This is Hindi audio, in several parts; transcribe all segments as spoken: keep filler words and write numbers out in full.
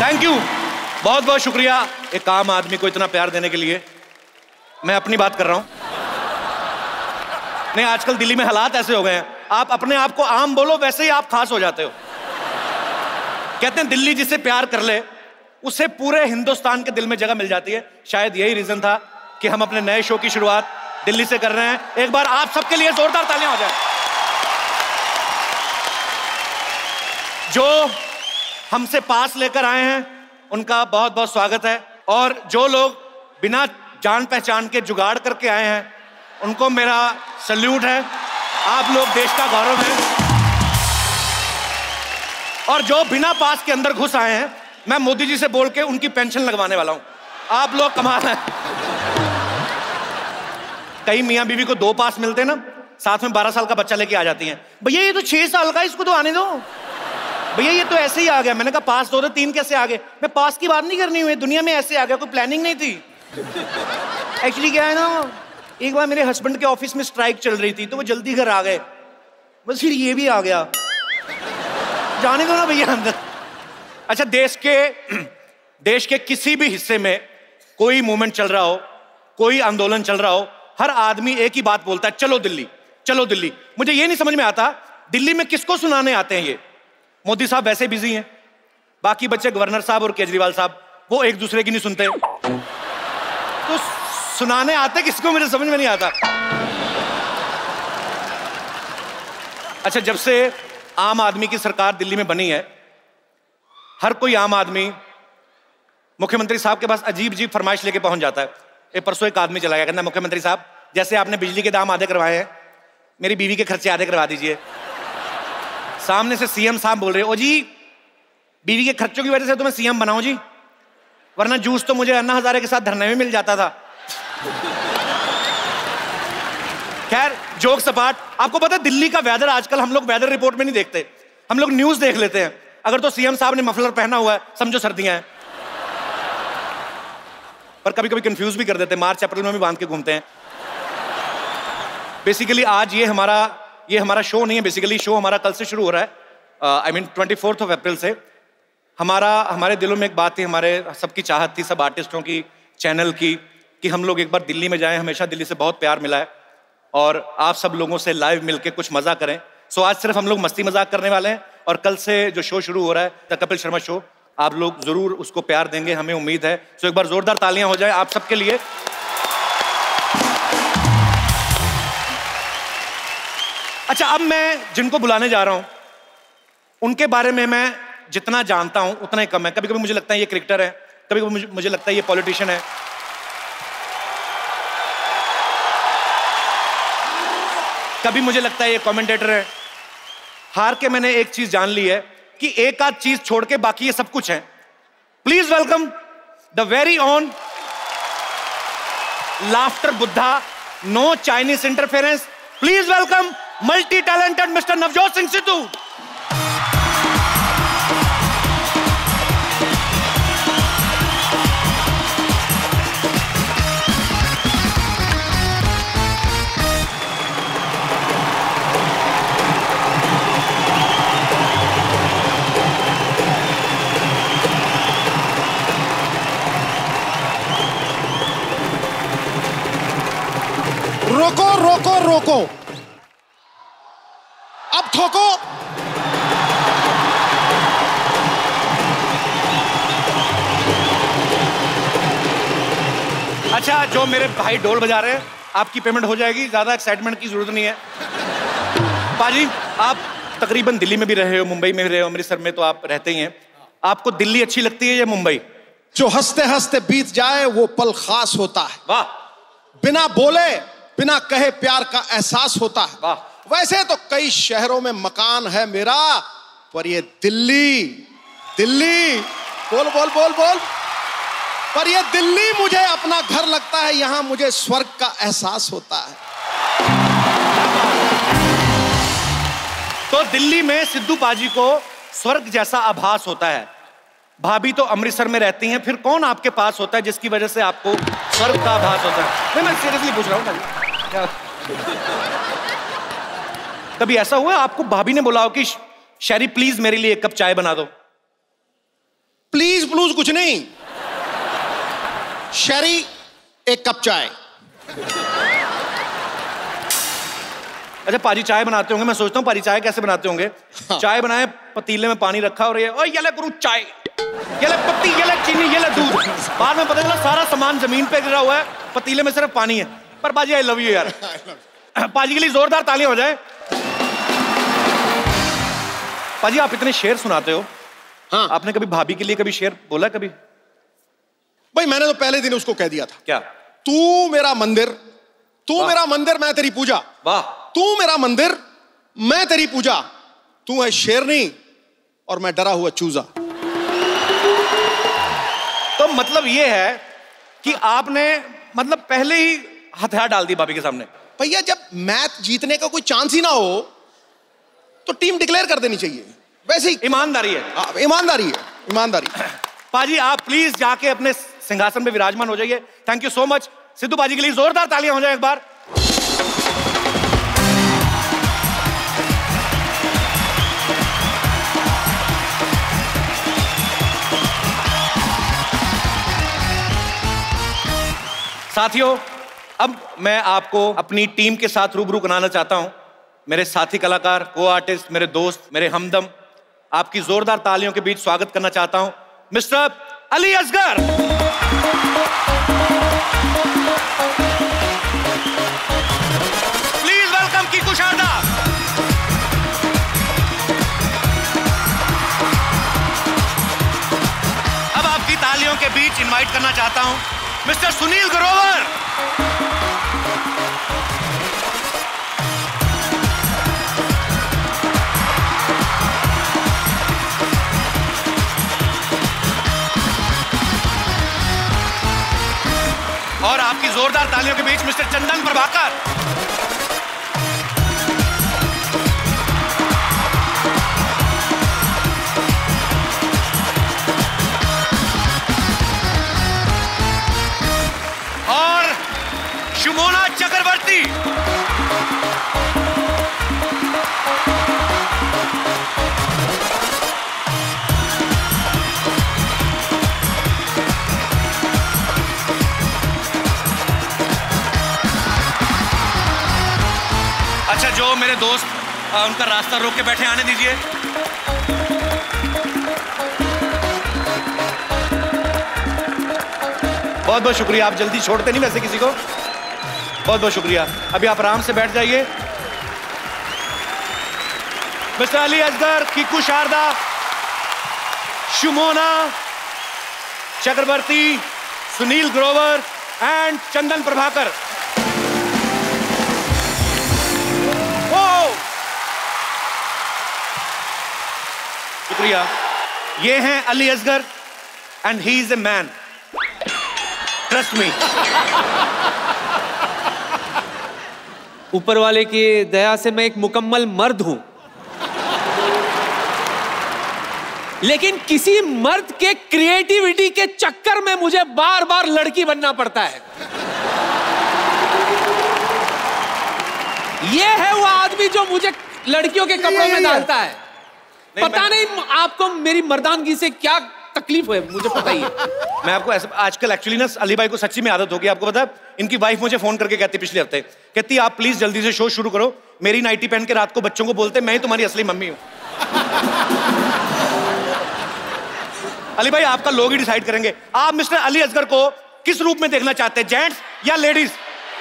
थैंक यू, बहुत बहुत शुक्रिया एक आम आदमी को इतना प्यार देने के लिए। मैं अपनी बात कर रहा हूं। नहीं, आजकल दिल्ली में हालात ऐसे हो गए हैं, आप अपने आप को आम बोलो वैसे ही आप खास हो जाते हो। कहते हैं दिल्ली जिसे प्यार कर ले उसे पूरे हिंदुस्तान के दिल में जगह मिल जाती है। शायद यही रीजन था कि हम अपने नए शो की शुरुआत दिल्ली से कर रहे हैं। एक बार आप सबके लिए जोरदार तालियां हो जाए। जो हमसे पास लेकर आए हैं उनका बहुत बहुत स्वागत है, और जो लोग बिना जान पहचान के जुगाड़ करके आए हैं उनको मेरा सल्यूट है। आप लोग देश का गौरव हैं। और जो बिना पास के अंदर घुस आए हैं, मैं मोदी जी से बोल के उनकी पेंशन लगवाने वाला हूं। आप लोग कमाल हैं। कई मियां बीवी को दो पास मिलते हैं ना, साथ में बारह साल का बच्चा लेके आ जाती हैं। भैया ये तो छह साल का, इसको तो आने दो। भैया ये तो ऐसे ही आ गया। मैंने कहा पास दो, तीन कैसे आ गए? मैं पास की बात नहीं करनी हुई, दुनिया में ऐसे आ गया, कोई प्लानिंग नहीं थी। एक्चुअली क्या है ना, एक बार मेरे हस्बैंड के ऑफिस में स्ट्राइक चल रही थी तो वो जल्दी घर आ गए, बस फिर ये भी आ गया। जाने दो ना भैया अंदर। अच्छा, देश के देश के किसी भी हिस्से में कोई मूवमेंट चल रहा हो, कोई आंदोलन चल रहा हो, हर आदमी एक ही बात बोलता है, चलो दिल्ली, चलो दिल्ली। मुझे ये नहीं समझ में आता दिल्ली में किसको सुनाने आते हैं ये। मोदी साहब वैसे बिजी हैं, बाकी बच्चे गवर्नर साहब और केजरीवाल साहब वो एक दूसरे की नहीं सुनते, तो सुनाने आते किसको मुझे समझ में नहीं आता। अच्छा, जब से आम आदमी की सरकार दिल्ली में बनी है, हर कोई आम आदमी मुख्यमंत्री साहब के पास अजीब अजीब फरमाइश लेके पहुंच जाता है। एक परसों एक आदमी चला गया, कहना मुख्यमंत्री साहब जैसे आपने बिजली के दाम आधे करवाए हैं, मेरी बीवी के खर्चे आधे करवा दीजिए। सामने से सीएम साहब बोल रहे, ओ जी बीवी के खर्चों की वजह से तो मैं सीएम बनाऊं जी, वरना जूस तो मुझे अन्ना हजारे के साथ धरने में मिल जाता था। खैर, जोक सपाट। आपको पता है दिल्ली का वेदर आजकल हम लोग वेदर रिपोर्ट में नहीं देखते, हम लोग न्यूज देख लेते हैं। अगर तो सीएम साहब ने मफलर पहना हुआ है समझो सर्दियां हैं, पर कभी कभी कंफ्यूज भी कर देते हैं, मार्च अप्रैल में भी बांध के घूमते हैं। बेसिकली आज ये हमारा ये हमारा शो नहीं है, बेसिकली शो हमारा कल से शुरू हो रहा है। I mean twenty fourth of April से। हमारा हमारे दिलों में एक बात थी, हमारे सबकी चाहत थी, सब आर्टिस्टों की, चैनल की, कि हम लोग एक बार दिल्ली में जाएं। हमेशा दिल्ली से बहुत प्यार मिला है और आप सब लोगों से लाइव मिलके कुछ मजा करें। सो आज सिर्फ हम लोग मस्ती मजाक करने वाले हैं, और कल से जो शो शुरू हो रहा है द कपिल शर्मा शो, आप लोग जरूर उसको प्यार देंगे, हमें उम्मीद है। सो एक बार जोरदार तालियां हो जाए आप सबके लिए। अच्छा, अब मैं जिनको बुलाने जा रहा हूं उनके बारे में मैं जितना जानता हूं उतना ही कम है। कभी कभी मुझे लगता है ये क्रिकेटर है, कभी कभी मुझे लगता है ये पॉलिटिशियन है, कभी मुझे लगता है ये कमेंटेटर है। हार के मैंने एक चीज जान ली है कि एक आध चीज छोड़ के बाकी ये सब कुछ है। Please welcome the very own laughter Buddha, no Chinese interference. Please welcome multi talented mister Navjot Singh Sidhu. रोको रोको रोको, अब ठोको। अच्छा, जो मेरे भाई ढोल बजा रहे हैं, आपकी पेमेंट हो जाएगी, ज्यादा एक्साइटमेंट की जरूरत नहीं है। पाजी, आप तकरीबन दिल्ली में भी रहे हो, मुंबई में भी रहे हो, अमृतसर में तो आप रहते ही हैं। आपको दिल्ली अच्छी लगती है या मुंबई? जो हंसते हंसते बीत जाए वो पल खास होता है। वाह। बिना बोले बिना कहे प्यार का एहसास होता है। वाह। वैसे तो कई शहरों में मकान है मेरा, पर ये दिल्ली दिल्ली बोल बोल बोल बोल पर ये दिल्ली मुझे अपना घर लगता है। यहां मुझे स्वर्ग का एहसास होता है। तो दिल्ली में सिद्धू पाजी को स्वर्ग जैसा आभास होता है। भाभी तो अमृतसर में रहती हैं, फिर कौन आपके पास होता है जिसकी वजह से आपको स्वर्ग का आभास होता है? नहीं, मैं सीरियसली पूछ रहा हूं क्या? कभी ऐसा हुआ आपको भाभी ने बोला हो कि शैरी प्लीज मेरे लिए एक कप चाय बना दो? प्लीज प्लूज कुछ नहीं। शरी, एक कप चाय। अच्छा पाजी चाय बनाते होंगे, मैं सोचता हूँ पाजी चाय कैसे बनाते होंगे। हाँ। चाय बनाए, पतीले में पानी रखा और ये ओ ये ले गुरु चाय, ये ले पत्ती, ये ले चीनी, ये ले दूध। बाद में पता चला सारा सामान जमीन पे गिरा हुआ है, पतीले में सिर्फ पानी है। पर पाजी आई लव यू यार। पाजी के लिए जोरदार तालियां हो जाए। पाजी आप इतने शेर सुनाते हो, हाँ। आपने कभी भाभी के लिए कभी शेर बोला कभी? भाई मैंने तो पहले दिन उसको कह दिया था। क्या? तू मेरा मंदिर, तू मेरा मंदिर, मैं तेरी पूजा। वाह। तू मेरा मंदिर, मैं तेरी पूजा। तू है शेरनी और मैं डरा हुआ चूजा। तो मतलब ये है कि आपने मतलब पहले ही हथियार डाल दी भाभी के सामने। भैया जब मैच जीतने का कोई चांस ही ना हो तो टीम डिक्लेयर कर देनी चाहिए। वैसे ही ईमानदारी है। आ, ईमानदारी है, ईमानदारी। पाजी आप प्लीज जाके अपने सिंहासन पे विराजमान हो जाइए। Thank you so much. Sidhu पाजी के लिए जोरदार तालियां हो जाए एक बार। साथियों, अब मैं आपको अपनी टीम के साथ रूबरू कराना चाहता हूं। मेरे साथी कलाकार, को आर्टिस्ट, मेरे दोस्त, मेरे हमदम, आपकी जोरदार तालियों के बीच स्वागत करना चाहता हूं mister Ali Asgar. Please welcome Kiku Sharda. अब आपकी तालियों के बीच इनवाइट करना चाहता हूं मिस्टर सुनील ग्रोवर। और आपकी जोरदार तालियों के बीच मिस्टर चंदन प्रभाकर। और शुमोना चक्रवर्ती। अच्छा जो मेरे दोस्त आ, उनका रास्ता रोक के बैठे, आने दीजिए। बहुत बहुत शुक्रिया, आप जल्दी छोड़ते नहीं वैसे किसी को। बहुत बहुत शुक्रिया। अभी आप आराम से बैठ जाइए। Mister Ali Asgar, Kiku Sharda, Shumona Chakravarti, Sunil Grover and Chandan Prabhakar. शुक्रिया। ये हैं Ali Asgar and he is a man, trust me. ऊपर वाले की दया से मैं एक मुकम्मल मर्द हूं, लेकिन किसी मर्द के क्रिएटिविटी के चक्कर में मुझे बार बार लड़की बनना पड़ता है। यह है वो आदमी जो मुझे लड़कियों के कपड़ों में डालता है। नहीं, पता नहीं आपको मेरी मर्दानगी से क्या तकलीफ है, मुझे पता ही है। मैं आपको ऐसे आजकल एक्चुअली ना अली भाई को सच्ची में आदत होगी। आपको पता है इनकी वाइफ मुझे फोन करके कहती पिछले हफ्ते, कहती आप प्लीज जल्दी से शो शुरू करो। मेरी नाइटी पहन के रात को बच्चों को बोलते मैं ही तुम्हारी असली मम्मी हूं। अली भाई आपका लोग ही डिसाइड करेंगे। आप मिस्टर अली असगर को किस रूप में देखना चाहते हैं, जेंट्स या लेडीज?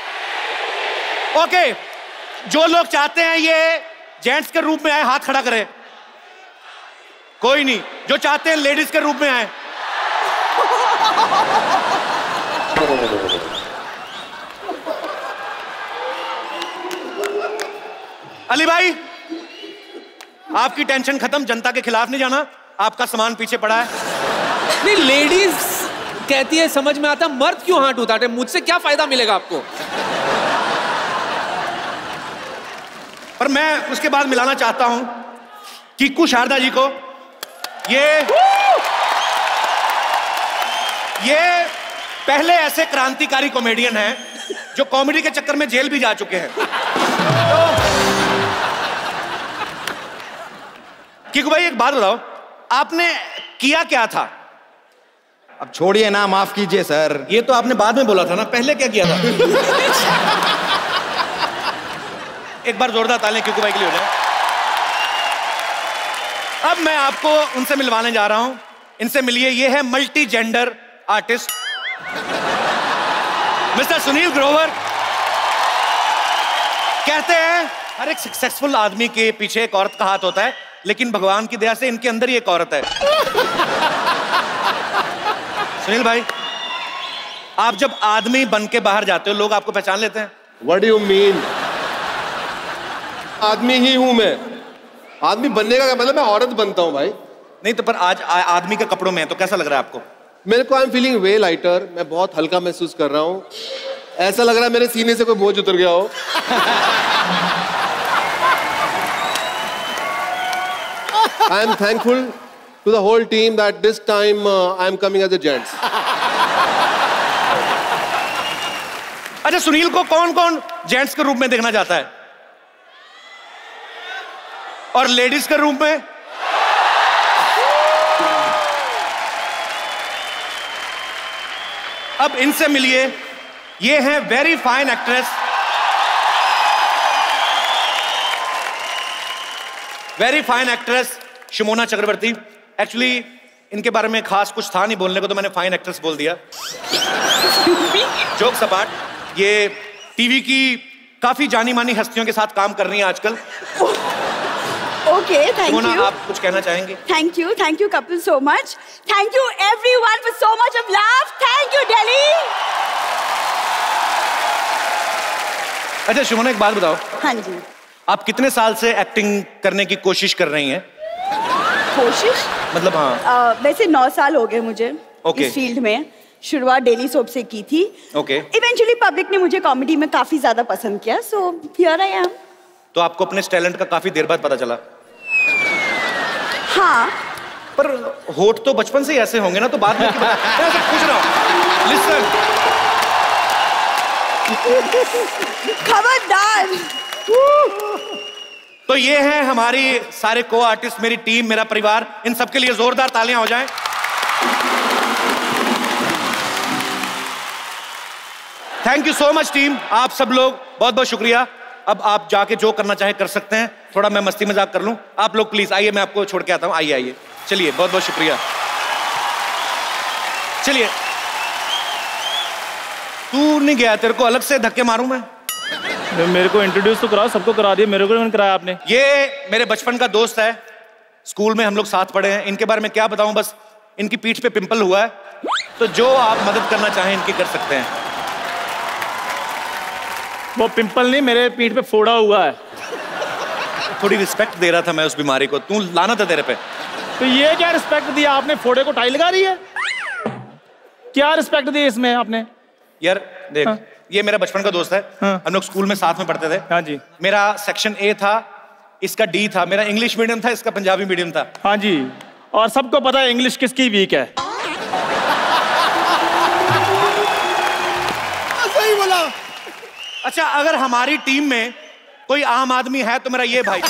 ओके, जो लोग चाहते हैं ये जेंट्स के रूप में आए हाथ खड़ा करें। कोई नहीं, जो चाहते हैं लेडीज के रूप में आए। अली भाई आपकी टेंशन खत्म, जनता के खिलाफ नहीं जाना, आपका सामान पीछे पड़ा है। नहीं, लेडीज कहती है समझ में आता, मर्द क्यों हाथ उठाते? मुझसे क्या फायदा मिलेगा आपको? पर मैं उसके बाद मिलाना चाहता हूं कीकू शारदा जी को। ये ये पहले ऐसे क्रांतिकारी कॉमेडियन हैं जो कॉमेडी के चक्कर में जेल भी जा चुके हैं। तो कीकू भाई एक बात बताओ, आपने किया क्या था अब छोड़िए ना, माफ कीजिए सर। ये तो आपने बाद में बोला था ना, पहले क्या किया था? एक बार जोरदार तालियां क्योंकि भाई के लिए हो जाए। अब मैं आपको उनसे मिलवाने जा रहा हूं। इनसे मिलिए, ये है multi gender artist mister Sunil Grover. कहते हैं हर एक सक्सेसफुल आदमी के पीछे एक औरत का हाथ होता है, लेकिन भगवान की दया से इनके अंदर ही एक औरत है। सुनील भाई, आप जब आदमी बन के बाहर जाते हो, लोग आपको पहचान लेते हैं? What do you mean? आदमी ही हूं मैं। आदमी बनने का क्या मतलब? मैं औरत बनता हूं भाई। नहीं तो पर आज आ, आदमी के कपड़ों में है तो कैसा लग रहा है आपको? मेरे को I am feeling way lighter. मैं बहुत हल्का महसूस कर रहा हूं। ऐसा लग रहा है मेरे सीने से कोई बोझ उतर गया हो। I am thankful to the whole team that this time uh, I am coming as a gents. अच्छा, सुनील को कौन कौन जेंट्स के रूप में देखना चाहता है और लेडीज के रूप में? अब इनसे मिलिए, ये हैं very fine actress, very fine actress Shimona Chakravarti. Actually इनके बारे में खास कुछ था नहीं बोलने को, तो मैंने फाइन एक्ट्रेस बोल दिया। जोक सपाट, ये टीवी की काफी जानी मानी हस्तियों के साथ काम कर रही हैं आजकल। Okay, thank Shimona, you. आप कुछ कहना चाहेंगे? Thank you, thank you, couple, so much. Thank you, everyone, for so much of love. Thank you, Delhi. अच्छा शिमोना, एक बात बताओ, हाँ जी। आप कितने साल से एक्टिंग करने की कोशिश कर रही हैं? कोशिश? मतलब हाँ। uh, वैसे नौ साल हो गए मुझे okay. इस फील्ड में। शुरुआत डेली सोप से की थी। ओके। इवेंचुअली पब्लिक ने मुझे कॉमेडी में काफी ज्यादा पसंद किया, सो हियर आई एम। तो आपको अपने टैलेंट का काफी देर बाद पता चला? हाँ। पर होठ तो बचपन से ही ऐसे होंगे ना, तो बाद में मैं ऐसा पूछ रहा हूँ। लिसन। खबरदार। तो ये हैं हमारी सारे को आर्टिस्ट, मेरी टीम, मेरा परिवार। इन सबके लिए जोरदार तालियां हो जाएं। Thank you so much team, आप सब लोग बहुत बहुत शुक्रिया। अब आप जाके जो करना चाहे कर सकते हैं। थोड़ा मैं मस्ती मजाक कर लूं। आप लोग प्लीज आइए, मैं आपको छोड़ के आता हूं। आइए आइए, चलिए, बहुत बहुत शुक्रिया। चलिए, तू नहीं गया, तेरे को अलग से धक्के मारूं मैं? मेरे को इंट्रोड्यूस तो कराओ, सबको करा दिया, मेरे को नहीं कराया आपने। ये मेरे बचपन का दोस्त है, स्कूल में हम लोग साथ पढ़े हैं। इनके बारे में क्या बताऊं, बस इनकी पीठ पे पिंपल हुआ है, तो जो आप मदद करना चाहें इनकी कर सकते हैं। वो पिंपल नहीं, मेरे पीठ पे फोड़ा हुआ है। थोड़ी रिस्पेक्ट दे रहा था मैं उस बीमारी को, तू लाना था तेरे पे। तो ये क्या रिस्पेक्ट दिया आपने? फोड़े को टाई लगा रही है? क्या रिस्पेक्ट दी इसमें आपने? यार देख, हाँ। ये मेरा बचपन का दोस्त है। हाँ। हम लोग स्कूल में साथ में पढ़ते थे। हाँ जी। मेरा सेक्शन ए था, इसका डी था। मेरा इंग्लिश मीडियम था, इसका पंजाबी मीडियम था। हाँ जी, और सबको पता है इंग्लिश किसकी वीक है। सही बोला। अच्छा, अगर हमारी टीम में कोई आम आदमी है तो मेरा ये भाई।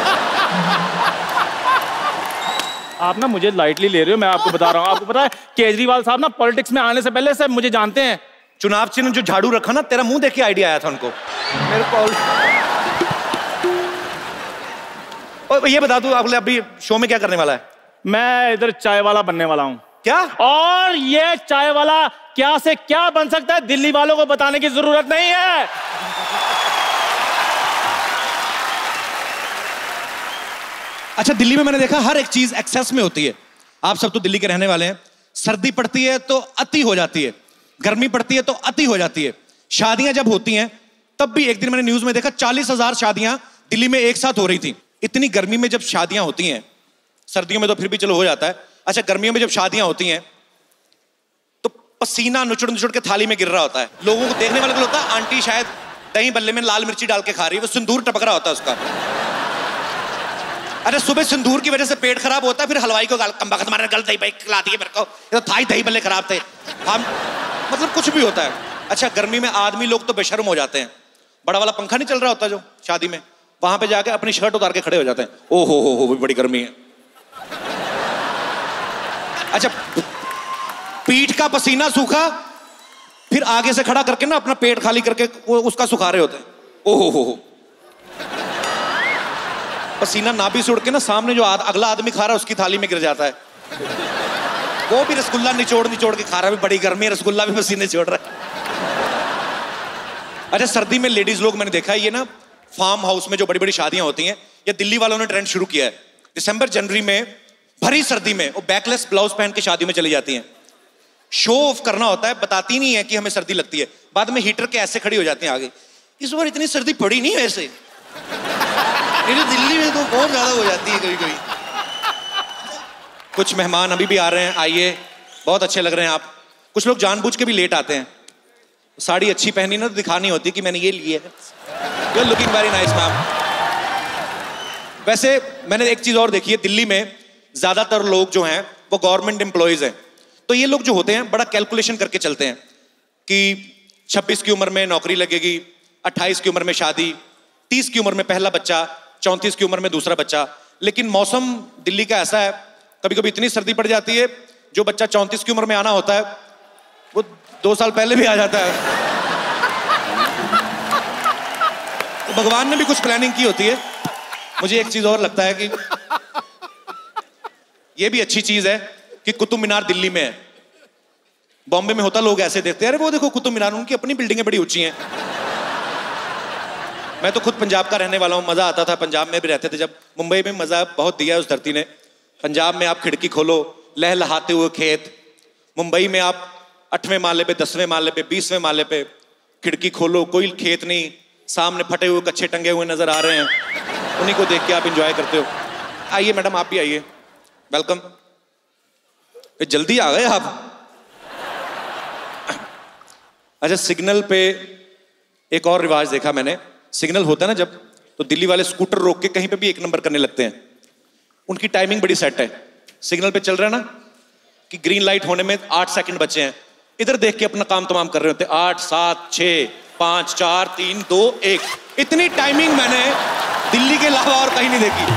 आप ना मुझे लाइटली ले रहे हो, मैं आपको बता रहा हूँ। आपको पता है केजरीवाल साहब ना पॉलिटिक्स में आने से पहले से मुझे जानते हैं। चुनाव चिन्ह जो झाड़ू रखा ना, तेरा मुंह देख के आइडिया आया था उनको। मेरे को और ये बता, तू अगले अभी शो में क्या करने वाला है? मैं इधर चाय वाला बनने वाला हूँ। क्या? और ये चाय वाला क्या से क्या बन सकता है, दिल्ली वालों को बताने की जरूरत नहीं है। अच्छा, दिल्ली में मैंने देखा हर एक चीज एक्सेस में होती है। आप सब तो दिल्ली के रहने वाले हैं। सर्दी पड़ती है तो अति हो जाती है, गर्मी पड़ती है तो अति हो जाती है। शादियां जब होती हैं तब भी, एक दिन मैंने न्यूज में देखा चालीस हजार शादियां दिल्ली में एक साथ हो रही थी। इतनी गर्मी में जब शादियां होती हैं, सर्दियों में तो फिर भी चलो हो जाता है, अच्छा गर्मियों में जब शादियां होती हैं तो पसीना नुचुड़ नुचुड़ के थाली में गिर रहा होता है। लोगों को देखने वाले को लगता है आंटी शायद दही बल्ले में लाल मिर्ची डाल के खा रही है, वो सिंदूर टपक रहा होता है उसका। अरे सुबह सिंदूर की वजह से पेट खराब होता है, फिर हलवाई को कम वक्त मारे गल दही भाई खिला दिए मेरे को, ये तो थाई दही बल्ले खराब थे हम, मतलब कुछ भी होता है। अच्छा गर्मी में आदमी लोग तो बेशर्म हो जाते हैं। बड़ा वाला पंखा नहीं चल रहा होता जो शादी में, वहां पे जाके अपनी शर्ट उतार के खड़े हो जाते हैं। ओ हो हो हो बड़ी गर्मी है। अच्छा पीठ का पसीना सूखा, फिर आगे से खड़ा करके ना अपना पेट खाली करके वो उसका सुखा रहे होते हैं। ओहो हो हो पसीना नाभि से उड़ के ना सामने जो आद, अगला आदमी खा रहा है उसकी थाली में गिर जाता है। वो भी रसगुल्ला निचोड़ निचोड़ के खा रहा है, बड़ी गर्मी है, रसगुल्ला भी पसीने छोड़ रहा है। अच्छा, सर्दी में लेडीज लोग मैंने देखा है, ये ना फार्म हाउस में जो बड़ी बड़ी शादियां होती हैं, ये दिल्ली वालों ने ट्रेंड शुरू किया है। दिसंबर जनवरी में भरी सर्दी में वो बैकलेस ब्लाउज पहन के शादी में चली जाती हैं। शो ऑफ करना होता है, बताती नहीं है कि हमें सर्दी लगती है, बाद में हीटर के ऐसे खड़ी हो जाती हैं आगे। इस बार इतनी सर्दी पड़ी नहीं वैसे, ये दिल्ली में तो बहुत ज्यादा हो जाती है कभी कभी। कुछ मेहमान अभी भी आ रहे हैं, आइए, बहुत अच्छे लग रहे हैं आप। कुछ लोग जानबूझ के भी लेट आते हैं। साड़ी अच्छी पहनी ना तो दिखानी होती कि मैंने ये ली है। You are looking very nice ma'am. वैसे मैंने एक चीज और देखी है, दिल्ली में ज्यादातर लोग जो हैं वो गवर्नमेंट एम्प्लॉयज हैं। तो ये लोग जो होते हैं बड़ा कैलकुलेशन करके चलते हैं कि छब्बीस की उम्र में नौकरी लगेगी, अट्ठाईस की उम्र में शादी, तीस की उम्र में पहला बच्चा, चौंतीस की उम्र में दूसरा बच्चा। लेकिन मौसम दिल्ली का ऐसा है, कभी कभी इतनी सर्दी पड़ जाती है, जो बच्चा चौंतीस की उम्र में आना होता है वो दो साल पहले भी आ जाता है। तो भगवान ने भी कुछ प्लानिंग की होती है। मुझे एक चीज और लगता है कि ये भी अच्छी चीज है कि कुतुब मीनार दिल्ली में है। बॉम्बे में होता, लोग ऐसे देखते हैं, अरे वो देखो कुतुब मीनार, उनकी अपनी बिल्डिंगें बड़ी ऊंची हैं। मैं तो खुद पंजाब का रहने वाला हूं, मजा आता था, पंजाब में भी रहते थे जब। मुंबई में मजा बहुत दिया है उस धरती ने। पंजाब में आप खिड़की खोलो, लहलहाते हुए खेत। मुंबई में आप आठवें माले पे, दसवें माले पे, बीसवें माले पे खिड़की खोलो, कोई खेत नहीं, सामने फटे हुए कच्चे टंगे हुए नजर आ रहे हैं, उन्हीं को देख के आप एंजॉय करते हो। आइए मैडम, आप भी आइए, वेलकम। जल्दी आ गए आप। अच्छा, सिग्नल पे एक और रिवाज देखा मैंने। सिग्नल होता है ना जब, तो दिल्ली वाले स्कूटर रोक के कहीं पे भी एक नंबर करने लगते हैं। उनकी टाइमिंग बड़ी सेट है। सिग्नल पे चल रहा है ना कि ग्रीन लाइट होने में आठ सेकंड बचे हैं, इधर देख के अपना काम तमाम कर रहे होते हैं। आठ, सात, छह, पांच, चार, तीन, दो, एक। इतनी टाइमिंग मैंने दिल्ली के अलावा और कहीं नहीं देखी।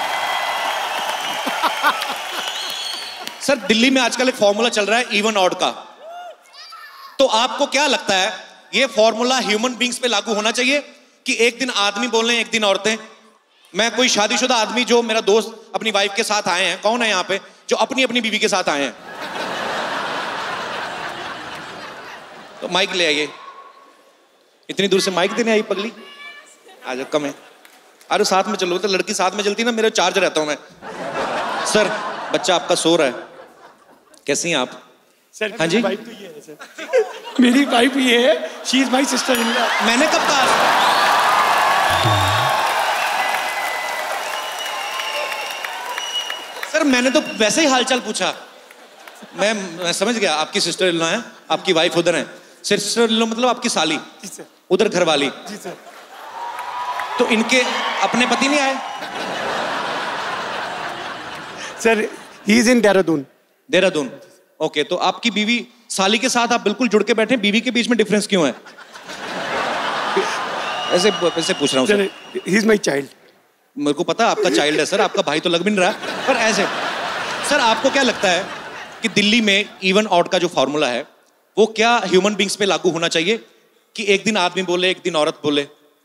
सर, दिल्ली में आजकल एक फॉर्मूला चल रहा है इवन ऑड का। तो आपको क्या लगता है, ये फॉर्मूला ह्यूमन बींग्स पे लागू होना चाहिए कि एक दिन आदमी बोले एक दिन औरतें? मैं कोई शादीशुदा आदमी, जो मेरा दोस्त अपनी वाइफ के साथ आए हैं, कौन है यहाँ पे जो अपनी अपनी बीवी के साथ आए हैं? तो माइक ले आइए। इतनी दूर से माइक देने आई पगली, आ जाओ, कम है। अरे साथ में चलो, तो लड़की साथ में चलती ना, मेरा चार्ज रहता हूं मैं। सर, बच्चा आपका सो रहा है, कैसी हैं आप? सर, हाँ जी, वाइफ तो ये है सर। मेरी वाइफ ये है, she is my sister in law. मैंने कब कहा? सर, मैंने तो वैसे ही हालचाल पूछा। मैं, मैं समझ गया, आपकी सिस्टर इन लॉ है, आपकी वाइफ उधर है। सिस्टर इन लॉ मतलब आपकी साली, उधर घर वाली। जी सर। तो इनके अपने पति नहीं आए? Sir, he is in Dehradun. Dehradun, okay. तो आपकी बीवी साली के साथ आप बिल्कुल जुड़ के बैठे, बीवी के बीच में डिफरेंस क्यों है? ऐसे ऐसे पूछ रहा हूँ sir. He is my child. मेरे को पता है आपका चाइल्ड है सर, आपका भाई तो लग भी नहीं रहा, पर ऐसे। सर, आपको क्या लगता है कि दिल्ली में इवन ऑड का जो फॉर्मूला है वो क्या ह्यूमन बींग्स पे लागू होना चाहिए कि एक दिन आदमी बोले एक दिन औरत बोले?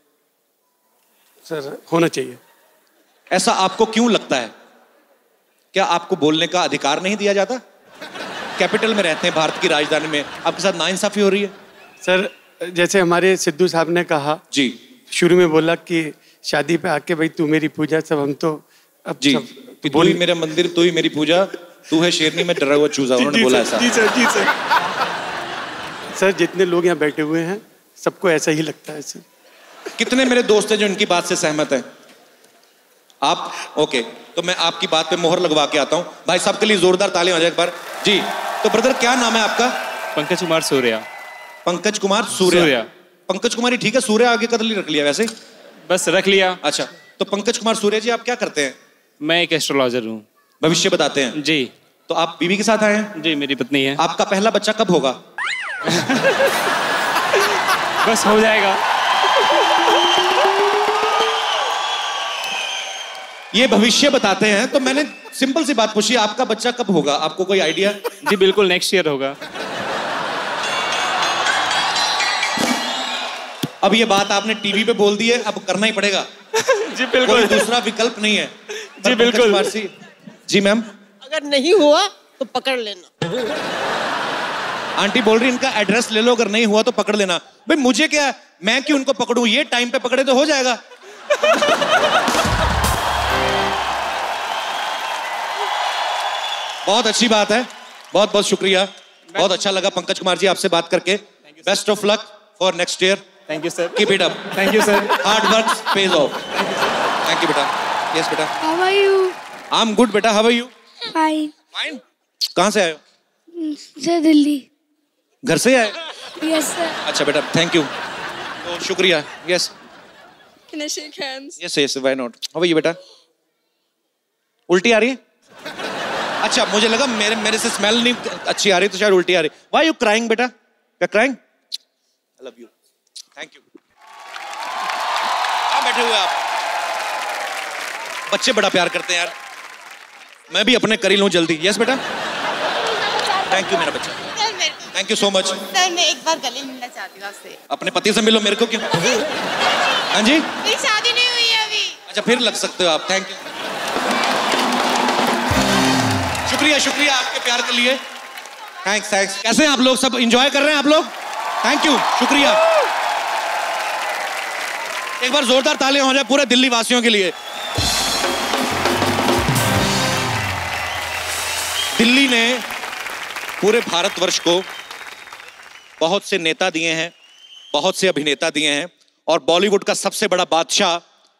सर, होना चाहिए। ऐसा आपको क्यों लगता है? क्या आपको बोलने का अधिकार नहीं दिया जाता? कैपिटल में रहते हैं, भारत की राजधानी में, आपके साथ नाइंसाफी हो रही है। सर, जैसे हमारे सिद्धू साहब ने कहा जी, शुरू में बोला कि शादी पे आके भाई तू मेरी पूजा, सब हम तो अब जी, सब तू ही मेरा मंदिर, तू ही मेरी पूजा, तू है शेरनी में डरा हुआ चूजा, उन्होंने बोला ऐसा। जी सर, जी सर। सर, जितने लोग यहाँ बैठे हुए हैं सबको ऐसा ही लगता है सर। कितने मेरे दोस्त हैं जो इनकी बात से सहमत हैं? आप? ओके, तो मैं आपकी बात पे मोहर लगवा के आता हूँ। भाई साहब के लिए जोरदार तालियां हो जाए एक बार। जी, तो ब्रदर क्या नाम है आपका? पंकज कुमार सूर्या। पंकज कुमार सूर्या। सूर्या। पंकज कुमार ही ठीक है, सूर्या आगे कदली रख लिया वैसे? बस रख लिया। अच्छा, तो पंकज कुमार सूर्या जी, आप क्या करते हैं? मैं एक एस्ट्रोलॉजर हूँ। भविष्य बताते हैं? जी। तो आप बीवी के साथ आए हैं? जी, मेरी पत्नी है। आपका पहला बच्चा कब होगा? बस हो जाएगा। ये भविष्य बताते हैं, तो मैंने सिंपल सी बात पूछी, आपका बच्चा कब होगा? आपको कोई आइडिया? जी बिल्कुल नेक्स्ट ईयर होगा। अब ये बात आपने टीवी पे बोल दी है, अब करना ही पड़ेगा। जी बिल्कुल, कोई दूसरा विकल्प नहीं है। जी बिल्कुल। जी मैम। अगर नहीं हुआ तो पकड़ लेना। आंटी बोल रही इनका एड्रेस ले लो, अगर नहीं हुआ तो पकड़ लेना। भाई मुझे क्या, मैं क्यों उनको पकड़ूं? ये टाइम पे पकड़े तो हो जाएगा। बहुत अच्छी बात है, बहुत बहुत शुक्रिया, बहुत अच्छा लगा पंकज कुमार जी आपसे बात करके। Best of luck for next year. Thank you sir. Keep it up. Thank you sir. Hard work pays off. Thank you बेटा। यस बेटा। How are you? I am good बेटा, how are you? Fine. Fine. कहाँ से आए हो? Sir, दिल्ली. घर से आए? Yes sir. अच्छा बेटा, थैंक यू, तो शुक्रिया। Yes Can I shake hands? Yes yes, why not. How are you बेटा? उल्टी आ रही है? अच्छा, मुझे लगा मेरे मेरे से स्मेल नहीं अच्छी आ रही तो शायद उल्टी आ रही। व्हाई यू क्राइंग बेटा? क्या crying? I love you, thank you. कहाँ बैठे हुए आप? बच्चे बड़ा प्यार करते हैं यार, मैं भी अपने करी लूं जल्दी। यस बेटा, थैंक यू मेरा बच्चा, thank you so much. Sir मैं एक बार गले मिलना चाहती हूँ आपसे। अपने पति से मिलो, मेरे को क्यों? हाँ जी, मेरी शादी नहीं हुई है अभी। अच्छा फिर लग सकते हो आप, थैंक यू, शुक्रिया शुक्रिया आपके प्यार के लिए, थैंक्स थैंक्स। कैसे हैं आप लोग? सब एंजॉय कर रहे हैं आप लोग? थैंक यू, शुक्रिया। एक बार जोरदार तालियां हो जाए पूरे दिल्ली वासियों के लिए। दिल्ली ने पूरे भारतवर्ष को बहुत से नेता दिए हैं, बहुत से अभिनेता दिए हैं, और बॉलीवुड का सबसे बड़ा बादशाह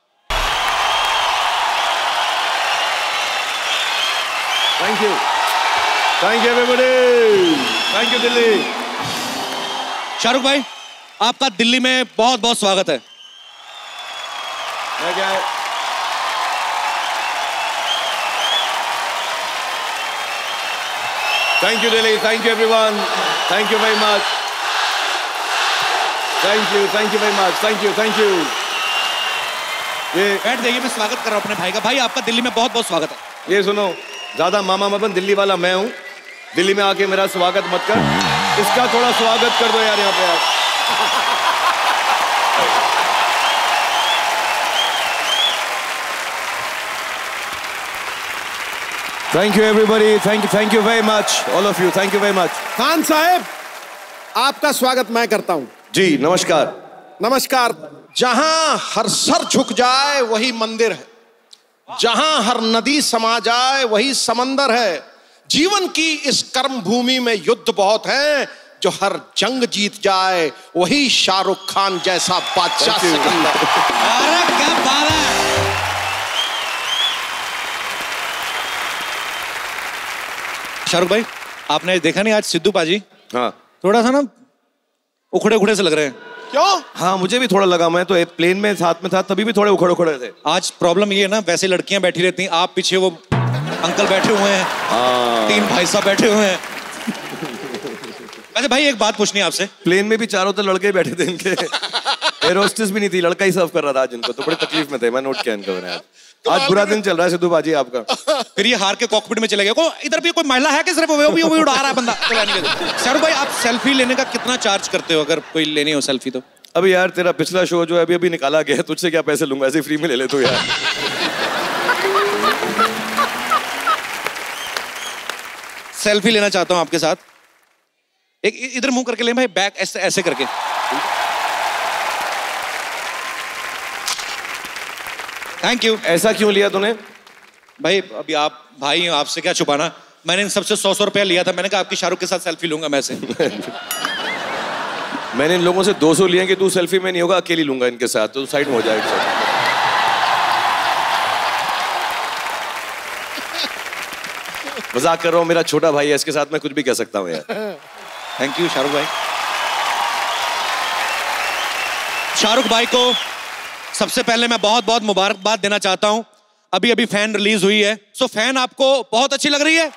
thank you, thank you everybody, thank you Delhi. Shahrukh भाई, आपका दिल्ली में बहुत बहुत स्वागत है। मैं क्या है? Thank you Delhi, thank you everyone, thank you very much, thank you, thank you very much, thank you, thank you. ये बैठ जाइए, मैं स्वागत कर रहा हूं अपने भाई का। भाई आपका दिल्ली में बहुत बहुत स्वागत है। ये सुनो, ज्यादा मामा मत बन, दिल्ली वाला मैं हूं, दिल्ली में आके मेरा स्वागत मत कर, इसका थोड़ा स्वागत कर दो यार यहाँ पे यार। Thank you everybody, thank you, thank you very much all of you, thank you very much. Khan sahab, आपका स्वागत मैं करता हूं। जी नमस्कार। नमस्कार। जहां हर सर झुक जाए वही मंदिर है, जहां हर नदी समा जाए वही समंदर है। जीवन की इस कर्म भूमि में युद्ध बहुत है, जो हर जंग जीत जाए वही शाहरुख खान जैसा बादशाह सिकंदर। अरे क्या बात है। शाहरुख भाई, आपने देखा नहीं आज सिद्धू पाजी? हाँ, थोड़ा सा ना उखड़े उखड़े से लग रहे हैं। क्यों? हाँ मुझे भी थोड़ा लगा, मैं तो एक प्लेन में साथ में था तभी भी थोड़े उखड़ उखड़े थे। आज प्रॉब्लम ये है ना, वैसे लड़कियां बैठी रहती हैं, आप पीछे वो अंकल बैठे हुए हैं, हाँ। तीन भाई साहब बैठे हुए हैं। वैसे भाई एक बात पूछनी है आपसे। प्लेन में भी चारों तरफ लड़के बैठे थे इनके, एयर होस्टेस भी नहीं थी, लड़का ही सर्व कर रहा था आज इनको, तो बड़ी तकलीफ में थे। मैं नोट किया इनको मैंने आज। आज बुरा दिन चल रहा है सिद्धू बाजी आपका। फिर ये हार के कॉकपिट में चले गए। को इधर भी कोई महिला है कि सिर्फ वो भी वो भी उड़ा रहा है बंदा? शाहरुख भाई, आप सेल्फी लेने का कितना चार्ज करते हो अगर कोई लेनी हो सेल्फी तो? अभी यार तेरा पिछला शो जो है अभी अभी निकाला गया है, तुझसे क्या पैसे लूंगा, ऐसे फ्री में ले ले तो यार। सेल्फी लेना चाहता हूं आपके साथ। एक इधर मुंह करके ले भाई, बैक ऐसे ऐसे करके। Thank you. ऐसा क्यों लिया तूने? भाई अभी आप भाई हो, आपसे क्या छुपाना। मैंने इन सबसे सौ सौ रुपया लिया था, मैंने कहा आपकी शाहरुख के साथ सेल्फी लूंगा मैं से। मैंने इन लोगों से दो सौ लिए कि तू सेल्फी में नहीं होगा, अकेली लूंगा इनके साथ, तो साइड में हो जाएगा। मजाक कर रहा हूँ, मेरा छोटा भाई है, इसके साथ मैं कुछ भी कह सकता हूँ यार। थैंक यू शाहरुख भाई। शाहरुख भाई को सबसे पहले मैं बहुत बहुत मुबारकबाद देना चाहता हूं। अभी अभी फैन रिलीज हुई है, सो फैन आपको बहुत अच्छी लग रही है?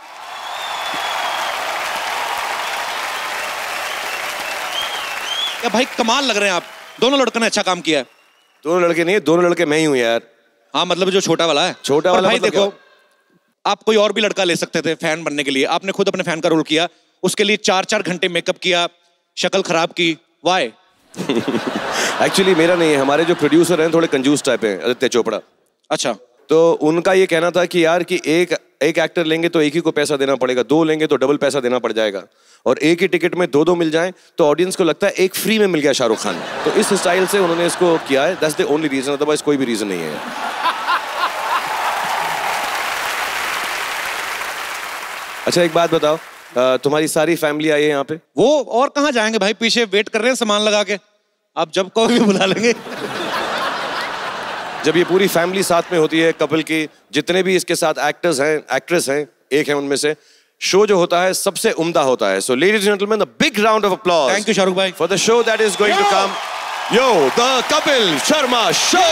क्या भाई कमाल लग रहे हैं आप, दोनों लड़कों ने अच्छा काम किया है। दोनों लड़के नहीं, दोनों लड़के मैं ही हूं यार। हाँ मतलब जो छोटा वाला है। छोटा वाला भाई मतलब देखो, आप कोई और भी लड़का ले सकते थे फैन बनने के लिए, आपने खुद अपने फैन का रोल किया, उसके लिए चार चार घंटे मेकअप किया, शक्ल खराब की, वाई? एक्चुअली मेरा नहीं है, हमारे जो प्रोड्यूसर हैं थोड़े कंजूस टाइप हैं, आदित्य चोपड़ा। अच्छा। तो उनका ये कहना था कि यार कि एक एक एक्टर लेंगे तो एक ही को पैसा देना पड़ेगा, दो लेंगे तो डबल पैसा देना पड़ जाएगा, और एक ही टिकट में दो दो मिल जाएं तो ऑडियंस को लगता है एक फ्री में मिल गया शाहरुख खान। तो इस स्टाइल से उन्होंने इसको किया है, that's the only reason, otherwise कोई भी रीजन नहीं है। अच्छा एक बात बताओ, तुम्हारी सारी फैमिली आई है यहाँ पे? वो और कहाँ जाएंगे भाई, पीछे वेट कर रहे हैं सामान लगा के, आप जब कहो भी बुला लेंगे। जब ये पूरी फैमिली साथ में होती है कपल की, जितने भी इसके साथ एक्टर्स हैं, एक्ट्रेस हैं, एक है उनमें से, शो जो होता है सबसे उम्दा होता है। So ladies and gentleman, the big round of applause. Thank you Shahrukh भाई for the show that is going to come, yo the Kapil Sharma show.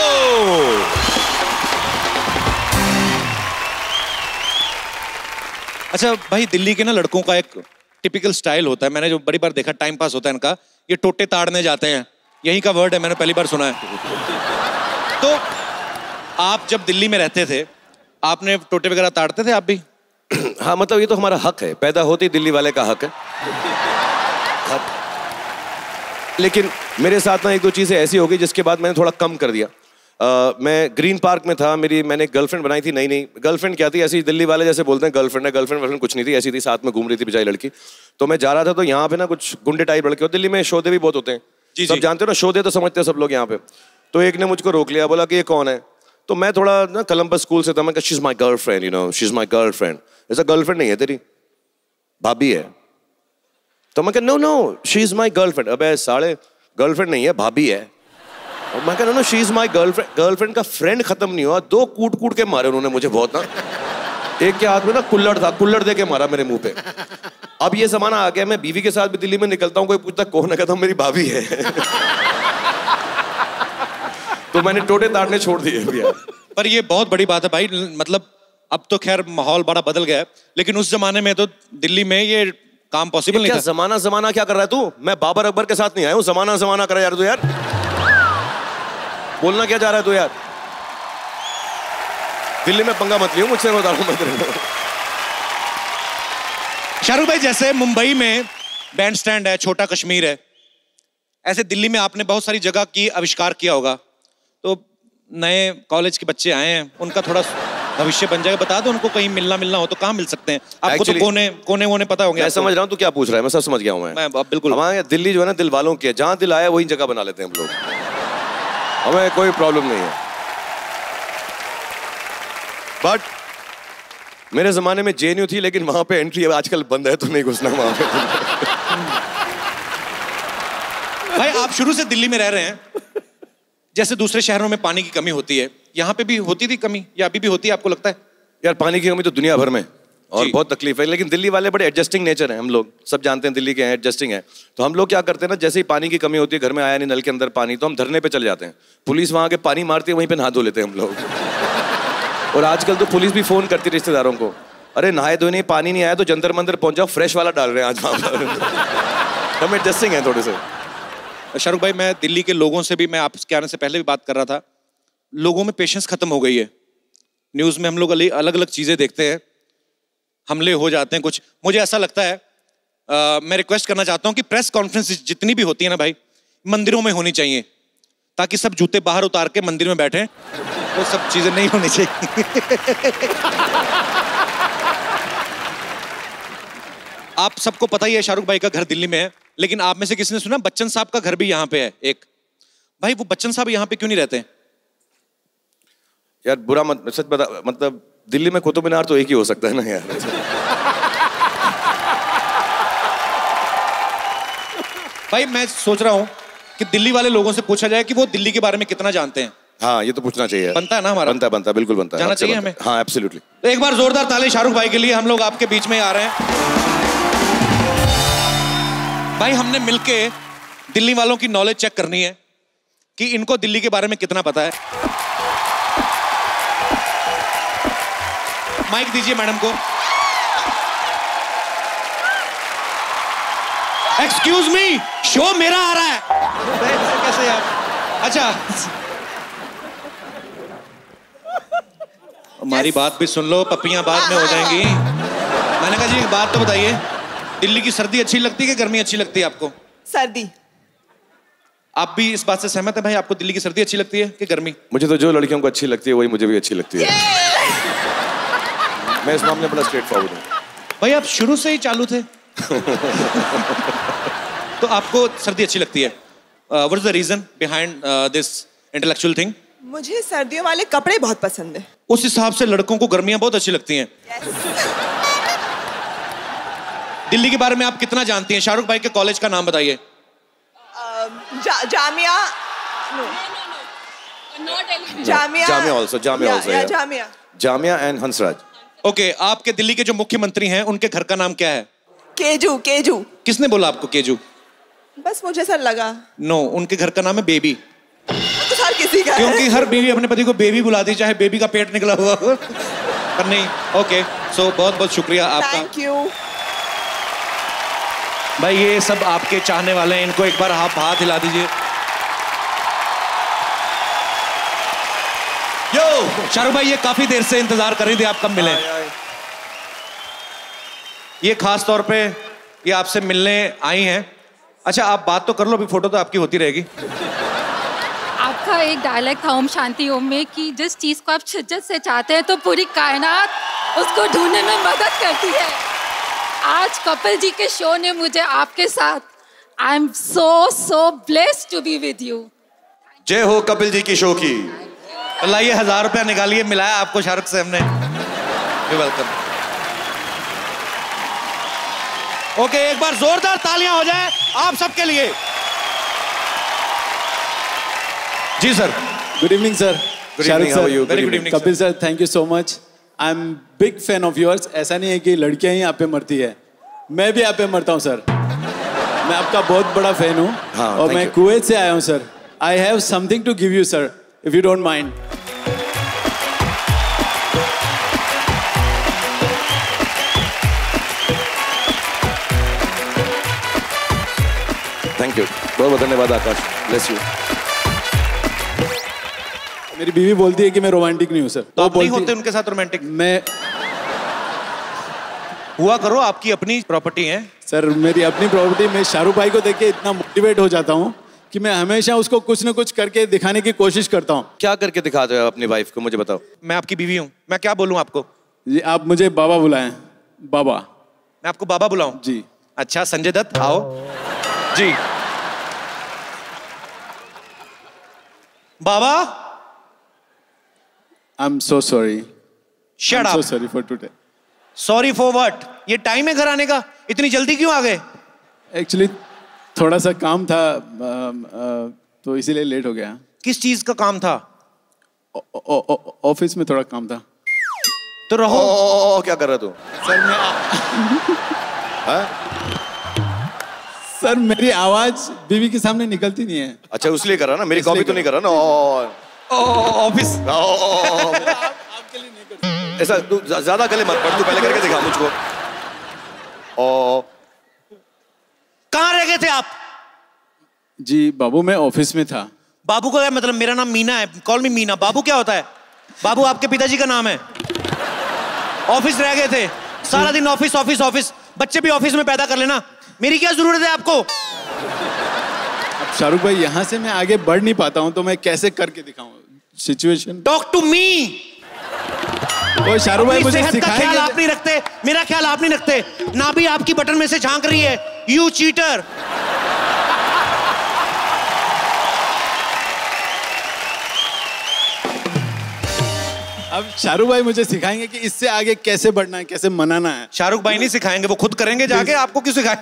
अच्छा भाई, दिल्ली के ना लड़कों का एक टिपिकल स्टाइल होता है, मैंने जो बड़ी बार देखा, टाइम पास होता है इनका, ये टोटे ताड़ने जाते हैं, यही का वर्ड है, मैंने पहली बार सुना है। तो आप जब दिल्ली में रहते थे, आपने टोटे वगैरह ताड़ते थे आप भी? हाँ मतलब ये तो हमारा हक है, पैदा होते ही दिल्ली वाले का हक है। हक। लेकिन मेरे साथ ना एक दो चीजें ऐसी हो गई जिसके बाद मैंने थोड़ा कम कर दिया। Uh, मैं ग्रीन पार्क में था, मेरी मैंने गर्लफ्रेंड बनाई थी, नहीं नहीं गर्लफ्रेंड क्या थी, ऐसी दिल्ली वाले जैसे बोलते हैं गर्लफ्रेंड है, गर्लफ्रेंड गर्लफ्रेंड कुछ नहीं थी, ऐसी थी, साथ में घूम रही थी बेचारी लड़की। तो मैं जा रहा था, तो यहाँ पे ना कुछ गुंडे टाइप लड़के, दिल्ली में शोधे भी बहुत होते हैं, जी, सब जी। जानते हो ना, शोधे तो समझते हैं सब लोग यहाँ पे। तो एक ने मुझको रोक लिया, बोला कि ये कौन है? तो मैं थोड़ा ना कोलंबस स्कूल से था, मैं कहा she is my girlfriend, you know she is my girlfriend. ऐसा गर्लफ्रेंड नहीं है तेरी, भाभी है। तो मैं कहा no no she is my girlfriend. अबे साले, गर्लफ्रेंड नहीं है, भाभी है। और मैं कह रहा हूँ she is my girlfriend, girlfriend का फ्रेंड खत्म नहीं हुआ, दो कूट कूट के मारे उन्होंने मुझे बहुत ना। एक के हाथ में ना कुल्लड़ था, कुल्लड़ दे के मारा मेरे मुंह पे। अब ये जमाना आ गया, मैं बीवी के साथ भी दिल्ली में निकलता हूँ, कोई पूछता कौन है, कहता हूँ मेरी भाभी है। तो मैंने टोटे ताड़ने छोड़ दिए भैया। पर ये बहुत बड़ी बात है भाई, मतलब अब तो खैर माहौल बड़ा बदल गया है, लेकिन उस जमाने में तो दिल्ली में ये काम पॉसिबल नहीं था। जमाना जमाना क्या कर रहा है तू? मैं बाबर अकबर के साथ नहीं आया हूँ, जमाना जमाना कर यार तू, यार बोलना क्या जा रहा है तू यार? दिल्ली में पंगा मत लियो मुझसे, बता रहा हूं मैं तेरे को। शाहरुख भाई, जैसे मुंबई में बैंड स्टैंड है, छोटा कश्मीर है, ऐसे दिल्ली में आपने बहुत सारी जगह की आविष्कार किया होगा, तो नए कॉलेज के बच्चे आए हैं, उनका थोड़ा भविष्य बन जाएगा, बता दो उनको, कहीं मिलना मिलना हो तो कहाँ मिल सकते हैं? आपको Actually, तो कोने कोने वोने पता होंगे। मैं समझ रहा हूँ तू क्या पूछ रहा है, मैं सब समझ गया हूँ मैं, मैं बिल्कुल। हमारे दिल्ली जो है ना दिल वालों की है, जहाँ दिल आया वही जगह बना लेते हैं हम लोग, हमें कोई प्रॉब्लम नहीं है। बट मेरे जमाने में जेएनयू थी, लेकिन वहां पे एंट्री आजकल बंद है, तो नहीं घुसना वहां पे। भाई आप शुरू से दिल्ली में रह रहे हैं, जैसे दूसरे शहरों में पानी की कमी होती है, यहाँ पे भी होती थी कमी, या अभी भी होती है आपको लगता है? यार पानी की कमी तो दुनिया भर में, और बहुत तकलीफ है, लेकिन दिल्ली वाले बड़े एडजस्टिंग नेचर हैं, हम लोग सब जानते हैं दिल्ली के हैं, एडजस्टिंग है। तो हम लोग क्या करते हैं ना, जैसे ही पानी की कमी होती है, घर में आया नहीं नल के अंदर पानी, तो हम धरने पे चले जाते हैं, पुलिस वहां के पानी मारती है, वहीं पे नहा धो लेते हैं हम लोग। और आजकल तो पुलिस भी फोन करती है रिश्तेदारों को, अरे नहाए धोने पानी नहीं आया तो जंतर मंतर पहुंच जाओ, फ्रेश वाला डाल रहे हैं आज वहां पर। हम एडजस्टिंग हैं थोड़े से। शाहरुख भाई, मैं दिल्ली के लोगों से भी, मैं आपके आने से पहले भी बात कर रहा था, लोगों में पेशेंस खत्म हो गई है। न्यूज में हम लोग अलग अलग चीजें देखते हैं, हमले हो जाते हैं कुछ, मुझे ऐसा लगता है, आ, मैं रिक्वेस्ट करना चाहता हूं कि प्रेस कॉन्फ्रेंस जितनी भी होती है ना भाई, मंदिरों में होनी चाहिए, ताकि सब जूते बाहर उतार के मंदिर में बैठे, वो सब चीजें नहीं होनी चाहिए। आप सबको पता ही है शाहरुख भाई का घर दिल्ली में है, लेकिन आप में से किसी ने सुना बच्चन साहब का घर भी यहाँ पे है एक? भाई वो बच्चन साहब यहाँ पे क्यों नहीं रहते? यार बुरा मत, सच बता, मतलब दिल्ली में कुतुब मीनार तो एक ही हो सकता है ना यार। भाई मैं सोच रहा हूँ कि दिल्ली वाले लोगों से पूछा जाए कि वो दिल्ली के बारे में कितना जानते हैं। हाँ ये तो पूछना चाहिए, बनता है ना हमारा, बनता है बनता है बिल्कुल बनता है, जाना चाहिए हमें। हाँ एब्सोल्युटली। तो एक बार जोरदार ताली शाहरुख भाई के लिए, हम लोग आपके बीच में आ रहे हैं। भाई हमने मिलके दिल्ली वालों की नॉलेज चेक करनी है कि इनको दिल्ली के बारे में कितना पता है। माइक दीजिए मैडम को। एक्सक्यूज मी, शो मेरा आ रहा है। कैसे यार? अच्छा हमारी बात भी सुन लो, पप्पियां बाद में हो जाएंगी। मैंने कहा जी एक बात तो बताइए, दिल्ली की सर्दी अच्छी लगती है कि गर्मी अच्छी लगती है आपको? सर्दी। आप भी इस बात से सहमत है भाई, आपको दिल्ली की सर्दी अच्छी लगती है कि गर्मी? मुझे तो जो लड़कियों को अच्छी लगती है वही मुझे भी अच्छी लगती है। मैं इस मामले में बड़ा स्ट्रेट फॉरवर्ड हूँ। भाई आप शुरू से ही चालू थे। तो आपको सर्दी अच्छी लगती है। What is the reason behind this intellectual thing? मुझे सर्दियों वाले कपड़े बहुत पसंद है। उस हिसाब से लड़कों को गर्मियां बहुत अच्छी लगती हैं। दिल्ली के बारे में आप कितना जानती हैं? शाहरुख भाई के कॉलेज का नाम बताइए। जा, जामिया no. जामिया जामिया also, जामिया या, also, yeah, yeah. Jamia Jamia and Hansraj. Okay, आपके दिल्ली के जो मुख्यमंत्री हैं उनके घर का नाम क्या है? केजू। केजू किसने बोला आपको केजू? बस मुझे सर लगा। नो, उनके घर का नाम है बेबी। तो हर किसी का क्योंकि हर बीवी अपने पति को बेबी बुलाती, चाहे बेबी का पेट निकला हुआ हो। पर नहीं, ओके, सो बहुत बहुत शुक्रिया आपका। थैंक यू भाई। ये सब आपके चाहने वाले हैं, इनको एक बार आप हाथ हिला दीजिए। यो शाहरुख भाई, ये काफी देर से इंतजार कर रही थी, आप कब मिले? ये खास तौर पे ये आपसे मिलने आई हैं। अच्छा आप बात तो कर लो, अभी फोटो तो आपकी होती रहेगी। आपका एक डायलॉग था ओम शांति ओम में कि जिस चीज को आप शिद्दत से चाहते हैं तो पूरी कायनात उसको ढूंढने में मदद करती है। आज कपिल जी के शो ने मुझे आपके साथ, I am so so blessed to be with you. जय हो कपिल जी की शो की। लाइए हजार रुपया निकालिए, मिलाया आपको शाहरुख से हमने। वेलकम। ओके, एक बार जोरदार तालियां हो जाए आप सबके लिए। जी sir. Good evening sir. Good evening, how are you? Good evening, Kapil sir, thank you so much. I am big fan of yours. ऐसा नहीं है कि लड़कियां ही आप पे मरती है, मैं भी आप पे मरता हूँ सर। मैं आपका बहुत बड़ा फैन हूँ। हाँ, और मैं कुवैत से आया हूँ sir. I have something to give you sir, if you don't mind. Thank you, बहुत बहुत धन्यवाद आकाश, ब्लेस यू। मेरी बीवी बोलती है कि मैं रोमांटिक नहीं हूँ सर। तो आप नहीं होते उनके साथ रोमांटिक? मैं हुआ करो, आपकी अपनी प्रॉपर्टी है सर। मेरी अपनी प्रॉपर्टी। मैं शाहरुख भाई को देख के इतना मोटिवेट हो जाता हूँ कि मैं हमेशा उसको कुछ ना कुछ करके दिखाने की कोशिश करता हूँ। क्या करके दिखाते हो अपनी वाइफ को, मुझे बताओ। मैं आपकी बीवी हूँ, मैं क्या बोलूँ आपको? जी आप मुझे बाबा बुलाएं। बाबा। मैं आपको बाबा बुलाऊं? जी। अच्छा संजय दत्त आओ जी। Baba. I am so sorry. Shut up. So sorry for today. Sorry for what? ये टाइम है घर आने का, इतनी जल्दी क्यों आ गए? एक्चुअली थोड़ा सा काम था, आ, आ, तो इसीलिए लेट हो गया। किस चीज का काम था? ऑफिस में थोड़ा काम था। तो रहो। ओ, ओ, ओ, क्या कर रहा तू? सर मैं सर मेरी आवाज बीवी के सामने निकलती नहीं है। अच्छा उसलिए कर रहा ना, मेरी कॉपी तो नहीं कर रहा ना। ऑफिस ऐसा तू ज्यादा गले मत पड़, तू पहले करके दिखा मुझको। ओ कहाँ रह गए थे आप? जी बाबू मैं ऑफिस में था। बाबू का क्या मतलब? मेरा नाम मीना है, कॉल मी मीना। बाबू क्या होता है? बाबू आपके पिताजी का नाम है। ऑफिस रह गए थे, सारा दिन ऑफिस ऑफिस ऑफिस। बच्चे भी ऑफिस में पैदा कर लेना, मेरी क्या जरूरत है आपको? अब शाहरुख भाई यहाँ से मैं आगे बढ़ नहीं पाता हूँ, तो मैं कैसे करके दिखाऊं सिचुएशन? Talk to me. वो शाहरुख भाई मुझे सेहत का ख्याल आप नहीं रखते, मेरा ख्याल आप नहीं रखते। ना भी आपकी बटन में से झांक रही है। You cheater. अब शाहरुख भाई मुझे सिखाएंगे कि इससे आगे कैसे बढ़ना है, कैसे मनाना है। शाहरुख भाई नहीं सिखाएंगे, वो खुद करेंगे जाके। आपको क्यों सिखाए?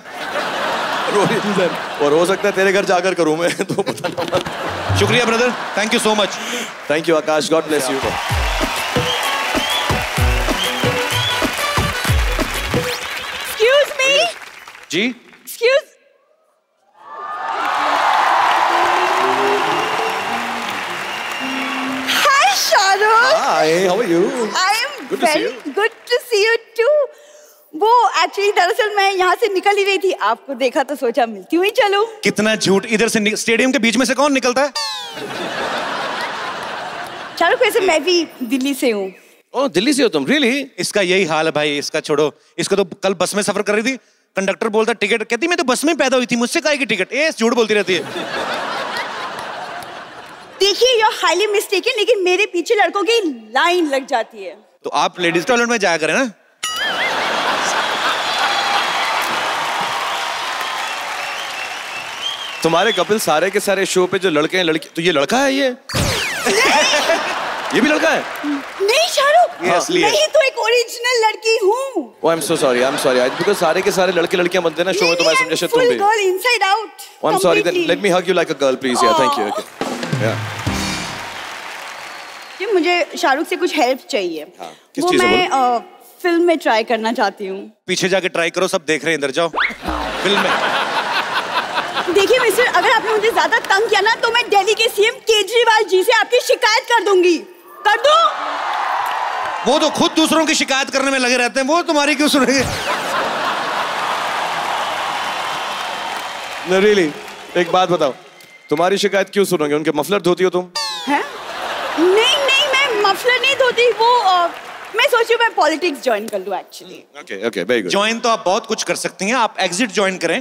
और हो सकता है तेरे घर जाकर करूं मैं, तो पता ना। शुक्रिया brother, thank you so much. Thank you Akash, god bless you. Excuse me? जी? Excuse? Hi, Shahrukh. Hi, how are you? I am Good to see very you. good to see you too. वो एक्चुअली दरअसल मैं यहाँ से निकल ही रही थी, आपको देखा तो सोचा मिलती हुई चलूं। कितना झूठ। इधर से स्टेडियम के बीच में से कौन निकलता है? शाहरुख वैसे मैं भी दिल्ली से हूँ। ओह दिल्ली से हो तुम? रियली? इसका यही हाल है भाई, इसका छोड़ो। इसको तो कल बस में सफर कर रही थी, कंडक्टर बोलता टिकट, कहती मैं तो बस में पैदा हुई थी, मुझसे काहे की टिकट? ए झूठ बोलती रहती है। देखिए यू आर हाईली मिस्टेकन, लेकिन मेरे पीछे लड़कों की लाइन लग जाती है। तो आप लेडीज टॉयलेट में जाया करें ना। तुम्हारे कपिल सारे के सारे शो पे जो लड़के हैं लड़की, तो ये लड़का है ये? ये भी लड़का है? नहीं शाहरुख, नहीं तो एक ओरिजिनल लड़की हूँ। Oh, I'm so sorry, I'm sorry. Because सारे के सारे लड़के लड़कियां बनते हैं ना शो में, तो मैं समझा तुम भी। Full girl inside out. Oh, I'm sorry. Then let me hug you like a girl, please. Yeah, thank you. Okay. Yeah. कि मुझे शाहरुख से कुछ हेल्प चाहिए। हाँ, किस वो चीज़ से मैं आ, फिल्म में ट्राई करना चाहती हूँ। पीछे जाके ट्राई करो, सब देख रहे हैं, इधर जाओ। फिल्म में देखिए मिस्टर, अगर आपने मुझे ज्यादा तंग किया ना तो मैं दिल्ली के सीएम केजरीवाल जी से आपकी शिकायत कर दूंगी। कर दूं? वो तो खुद दूसरों की शिकायत करने में लगे रहते हैं, वो तुम्हारी क्यों सुनेंगे? No, really? एक बात बताओ, तुम्हारी शिकायत क्यों सुनोगे? उनके मफलर धोती हो तुम? हैं? नहीं नहीं, मैं मफलर नहीं धोती, वो आ, मैं सोचू मैं पॉलिटिक्स ज्वाइन कर लूं actually. Okay okay, very good. Join तो आप बहुत कुछ कर सकती हैं, आप एग्जिट ज्वाइन करें।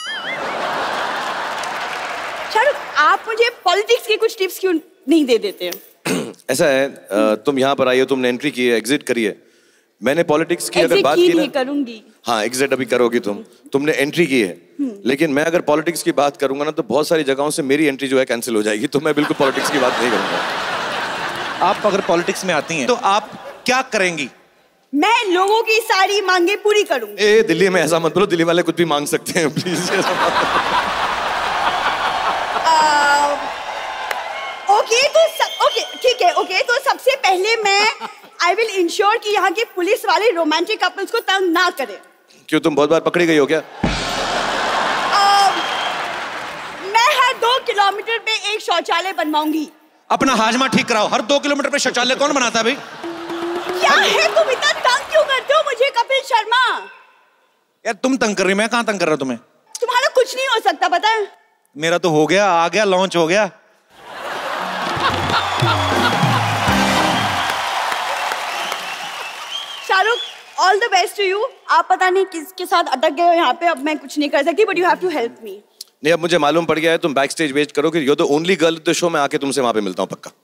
शाहरुख, आप मुझे पॉलिटिक्स के कुछ टिप्स क्यों नहीं दे देते हैं? ऐसा है, तुम यहाँ पर आई हो, तुमने एंट्री की है, एग्जिट करी है। मैंने पॉलिटिक्स की अगर बात की ना, करूंगी। हाँ एग्जिट अभी करोगी तुम, तुमने एंट्री की है, लेकिन मैं अगर पॉलिटिक्स की बात करूंगा ना तो बहुत सारी जगहों से मेरी एंट्री जो है कैंसिल हो जाएगी, तो मैं बिल्कुल पॉलिटिक्स की बात नहीं करूंगा। आप अगर पॉलिटिक्स में आती हैं तो आप क्या करेंगी? मैं लोगों की सारी मांगे पूरी करूंगी। ए दिल्ली में ऐसा मत बोलो, दिल्ली वाले कुछ भी मांग सकते हैं, प्लीज। ओके तो ओके ठीक है, ओके तो सबसे पहले मैं आई विल इंश्योर कि यहाँ के पुलिस वाले रोमांटिक कपल्स को तंग ना करें। क्यों, तुम बहुत बार पकड़ी गई हो क्या? uh, मैं हर दो किलोमीटर पे एक शौचालय बनवाऊंगी। अपना हाजमा ठीक कराओ, हर दो किलोमीटर पे शौचालय कौन बनाता है भाई? क्या है, तुम इतना तंग क्यों करते हो मुझे कपिल शर्मा? यार तुम तंग कर रही, मैं कहाँ तंग कर रहा हूँ तुम्हें? तुम्हारा कुछ नहीं हो सकता पता है। मेरा तो हो गया, आ गया, लॉन्च हो गया। Shahrukh, all the best to you. आप पता नहीं किसके साथ अटक गए हो यहाँ पे, अब मैं कुछ नहीं कर सकती, but you have to help me. नहीं, अब मुझे मालूम पड़ गया है, तुम बैक स्टेज वेट करो कि you're the only girl the show में, आके तुमसे वहां पे मिलता हूँ पक्का।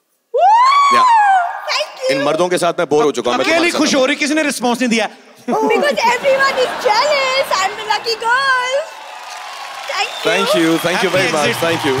इन मर्दों के साथ मैं बोर हो चुका हूँ। अकेली खुश हो रही, किसी ने रिस्पॉन्स नहीं दिया। Because everyone is jealous. I'm the lucky girl. Thank you. Thank you, thank you very much, thank you.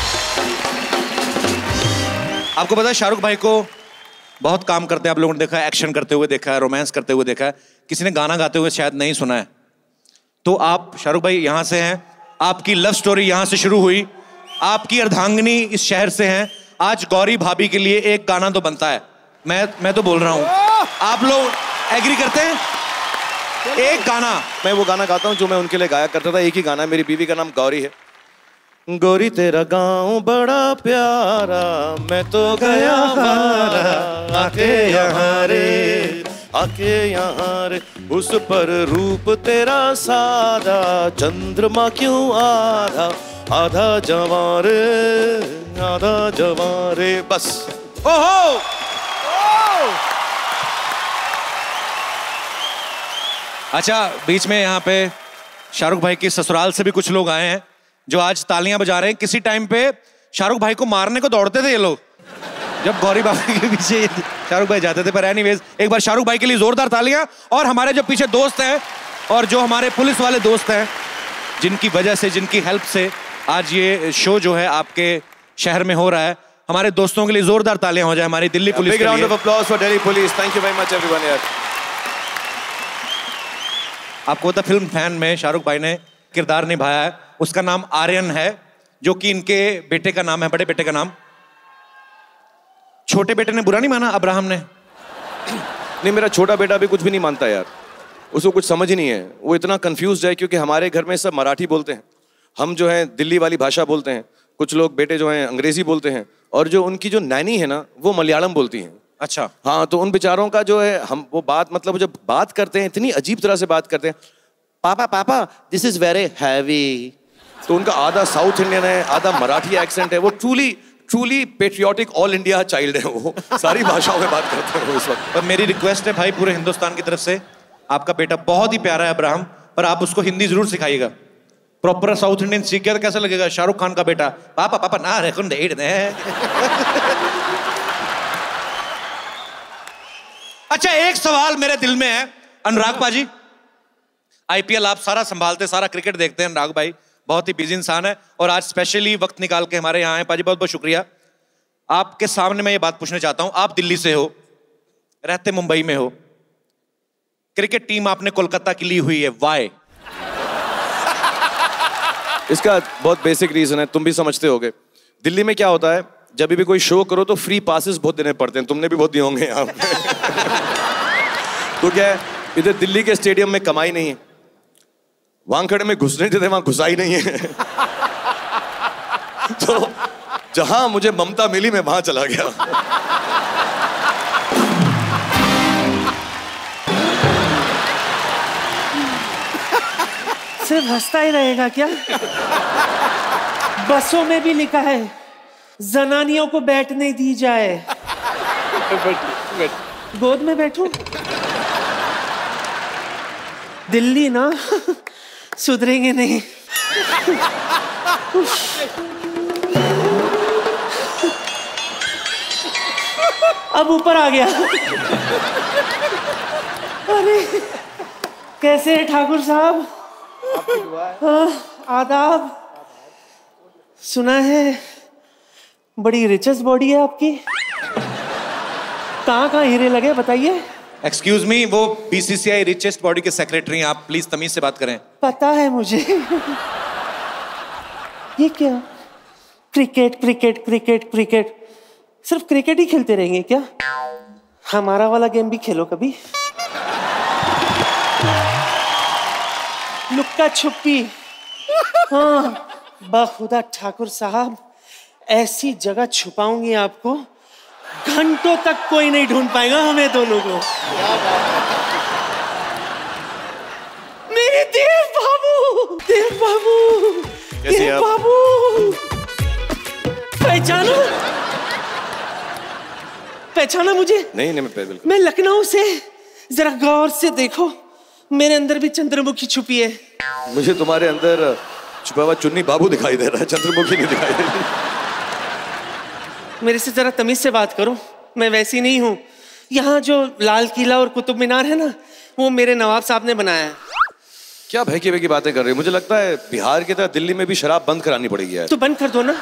आपको पता है शाहरुख भाई को बहुत काम करते हैं, आप लोगों ने देखा है, एक्शन करते हुए देखा है, रोमांस करते हुए देखा है, किसी ने गाना गाते हुए शायद नहीं सुना है। तो आप शाहरुख भाई यहाँ से हैं, आपकी लव स्टोरी यहाँ से शुरू हुई, आपकी अर्धांगिनी इस शहर से हैं, आज गौरी भाभी के लिए एक गाना तो बनता है। मैं मैं तो बोल रहा हूँ, आप लोग एग्री करते हैं? एक गाना। मैं वो गाना गाता हूँ जो मैं उनके लिए गाया करता था, एक ही गाना है, मेरी बीवी का नाम गौरी है। गोरी तेरा गाँव बड़ा प्यारा, मैं तो गया मारा, आके यहाँ रे, आके यहाँ रे, उस पर रूप तेरा सादा, चंद्रमा क्यों आधा, आधा जवां रे, आधा जवां रे, बस। ओहो, अच्छा बीच में यहाँ पे शाहरुख भाई के ससुराल से भी कुछ लोग आए हैं जो आज तालियां बजा रहे हैं। किसी टाइम पे शाहरुख भाई को मारने को दौड़ते थे ये लोग, जब गौरी भाभी के पीछे शाहरुख भाई जाते थे। पर एनीवेज, एक बार शाहरुख भाई के लिए जोरदार तालियां। और हमारे जो पीछे दोस्त हैं और जो हमारे पुलिस वाले दोस्त हैं, जिनकी वजह से, जिनकी हेल्प से आज ये शो जो है आपके शहर में हो रहा है, हमारे दोस्तों के लिए जोरदार तालियां हो जाए हमारी दिल्ली पुलिस के लिए। Big round of applause for Delhi police. Thank you very much everyone यार। आपको पता फिल्म फैन में शाहरुख भाई ने किरदार निभाया है, उसका नाम आर्यन है, जो कि इनके बेटे का नाम है, बड़े बेटे का नाम। छोटे बेटे ने बुरा नहीं माना अब्राहम ने? नहीं, मेरा छोटा बेटा भी कुछ भी नहीं मानता यार, उसको कुछ समझ ही नहीं है, वो इतना कंफ्यूज है क्योंकि हमारे घर में सब मराठी बोलते हैं, हम जो हैं दिल्ली वाली भाषा बोलते हैं, कुछ लोग बेटे जो हैं अंग्रेजी बोलते हैं, और जो उनकी जो नैनी है ना वो मलयालम बोलती हैं। अच्छा। हाँ, तो उन बेचारों का जो है, हम वो बात मतलब जब बात करते हैं इतनी अजीब तरह से बात करते हैं, पापा पापा दिस इज वेरी हैवी, तो उनका आधा साउथ इंडियन है, आधा मराठी एक्सेंट है, वो truly truly patriotic all India child है वो, सारी भाषाओं में बात करते हैं वो इस वक्त। पर मेरी रिक्वेस्ट है भाई पूरे हिंदुस्तान की तरफ से, आपका बेटा बहुत ही प्यारा है अब्राहम, पर आप उसको हिंदी जरूर सिखाइएगा। प्रॉपर साउथ इंडियन सीख गया तो कैसा लगेगा? शाहरुख खान का बेटा, पापा पापा ना रे कुंडे ने। अच्छा, एक सवाल मेरे दिल में है अनुराग पाजी, आईपीएल आप सारा संभालते, सारा क्रिकेट देखते हैं अनुराग भाई, बहुत ही बिजी इंसान है और आज स्पेशली वक्त निकाल के हमारे यहाँ आए। पाजी बहुत बहुत शुक्रिया। आपके सामने मैं ये बात पूछना चाहता हूं, आप दिल्ली से हो, रहते मुंबई में हो, क्रिकेट टीम आपने कोलकाता की ली हुई है, वाई? इसका बहुत बेसिक रीजन है, तुम भी समझते होगे। दिल्ली में क्या होता है, जब भी कोई शो करो तो फ्री पासेस बहुत देने पड़ते हैं, तुमने भी बहुत दिए होंगे यहाँ पे। तो क्या है, इधर दिल्ली के स्टेडियम में कमाई नहीं है, वानखेड़े में घुसने देते वहां घुसा ही नहीं है। तो जहां मुझे ममता मिली मैं वहां चला गया। सिर्फ हंसता ही रहेगा क्या? बसों में भी लिखा है जनानियों को बैठने दी जाए। गोद में बैठूं? दिल्ली ना सुधरेंगे नहीं। अब ऊपर आ गया। अरे कैसे है ठाकुर साहब? आदाब। सुना है बड़ी रिचेस्ट बॉडी है आपकी, कहाँ कहाँ हीरे लगे बताइए? एक्सक्यूज मी, वो बीसीसीआई रिचेस्ट बॉडी के सेक्रेटरी हैं, आप प्लीज तमीज से बात करें। पता है मुझे। ये क्या क्रिकेट क्रिकेट क्रिकेट क्रिकेट, सिर्फ क्रिकेट ही खेलते रहेंगे क्या? हमारा वाला गेम भी खेलो कभी। लुक्का छुपी। हाँ बखुदा ठाकुर साहब, ऐसी जगह छुपाऊंगी आपको घंटों तक कोई नहीं ढूंढ पाएगा हमें दोनों को। मेरे देव बाबू, देव बाबू, देव बाबू, पहचानो पहचाना मुझे? नहीं नहीं मैं बिल्कुल। मैं लखनऊ से, जरा गौर से देखो, मेरे अंदर भी चंद्रमुखी छुपी है। मुझे तुम्हारे अंदर छुपा हुआ चुन्नी बाबू दिखाई दे रहा है, चंद्रमुखी नहीं दिखाई दे रही। मेरे से जरा तमीज से बात करो, मैं वैसी नहीं हूँ। यहाँ जो लाल किला और कुतुब मीनार है ना, वो मेरे नवाब साहब ने बनाया है। क्या भैकी भैकी बातें कर रही हो? मुझे लगता है बिहार की तरह दिल्ली में भी शराब बंद करानी पड़ेगी यार। तो बंद कर दो ना।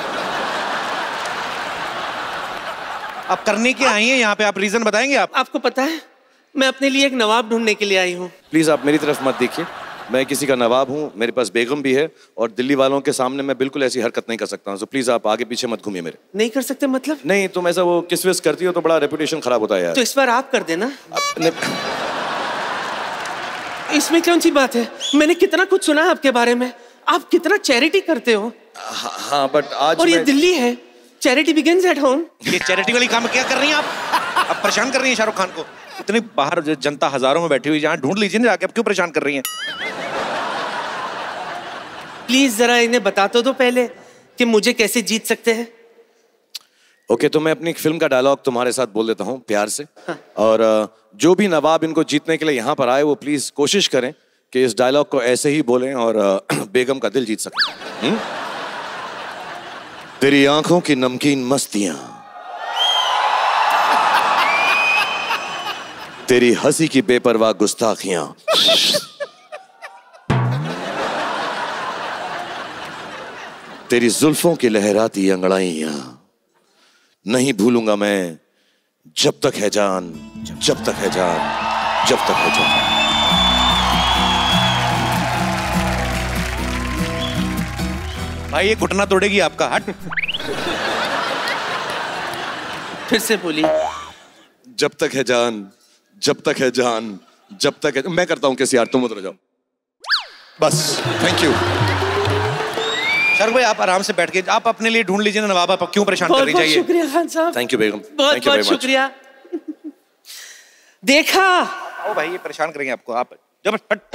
आप करने के आई हैं यहाँ पे, आप रीजन बताएंगे? आप आपको पता है मैं अपने लिए एक नवाब ढूंढने के लिए आई हूँ। प्लीज आप मेरी तरफ मत देखिए, मैं किसी का नवाब हूँ, मेरे पास बेगम भी है और दिल्ली वालों के सामने मैं बिल्कुल ऐसी हरकत नहीं कर सकता हूँ। सो प्लीज आप आगे पीछे मत घूमिए मेरे। नहीं कर सकते मतलब? नहीं, तुम ऐसा वो किस विस करती हो तो बड़ा रेपुटेशन खराब होता है यार। तो इस बार आप कर देना। अपने... इसमें कौन सी बात है? मैंने कितना कुछ सुना है आपके बारे में, आप कितना चैरिटी करते हो। हाँ बट आज और मैं... ये दिल्ली है, चैरिटी बिगिंस एट होम। ये चैरिटी वाली काम क्या कर रही हैं आप? आप परेशान कर रही हैं शाहरुख खान को। इतनी बाहर जनता हजारों में बैठी हुई, जहाँ ढूंढ लीजिए ना जाके, अब क्यों परेशान कर रही हैं? प्लीज जरा इन्हें बता तो दो पहले कि मुझे कैसे जीत सकते हैं। ओके okay, तो मैं अपनी फिल्म का डायलॉग तुम्हारे साथ बोल देता हूँ प्यार से। हाँ। और जो भी नवाब इनको जीतने के लिए यहाँ पर आए वो प्लीज कोशिश करें कि इस डायलॉग को ऐसे ही बोलें और बेगम का दिल जीत सकें। हुँ? तेरी आंखों की नमकीन मस्तियां, तेरी हंसी की बेपरवाह गुस्ताखियां, तेरी जुल्फों की लहराती अंगड़ाइयां, नहीं भूलूंगा मैं जब तक है जान, जब तक है जान, जब तक है जान। भाई ये घुटना तोड़ेगी आपका, हट। फिर से बोली। जब तक है जान, जब तक है जान, जब तक है। मैं करता हूं कैसे यार, तुम उतर जाओ बस। थैंक यू शाहरुख भाई, आप आराम से बैठ के आप अपने लिए ढूंढ लीजिए ना नवाब, आप क्यों परेशान कर रही चाहिए? बहुत शुक्रिया खान साहब। थैंक यू बेगम, बहुत बहुत शुक्रिया। देखा ओ भाई, ये परेशान करेंगे आपको, आप जब हट।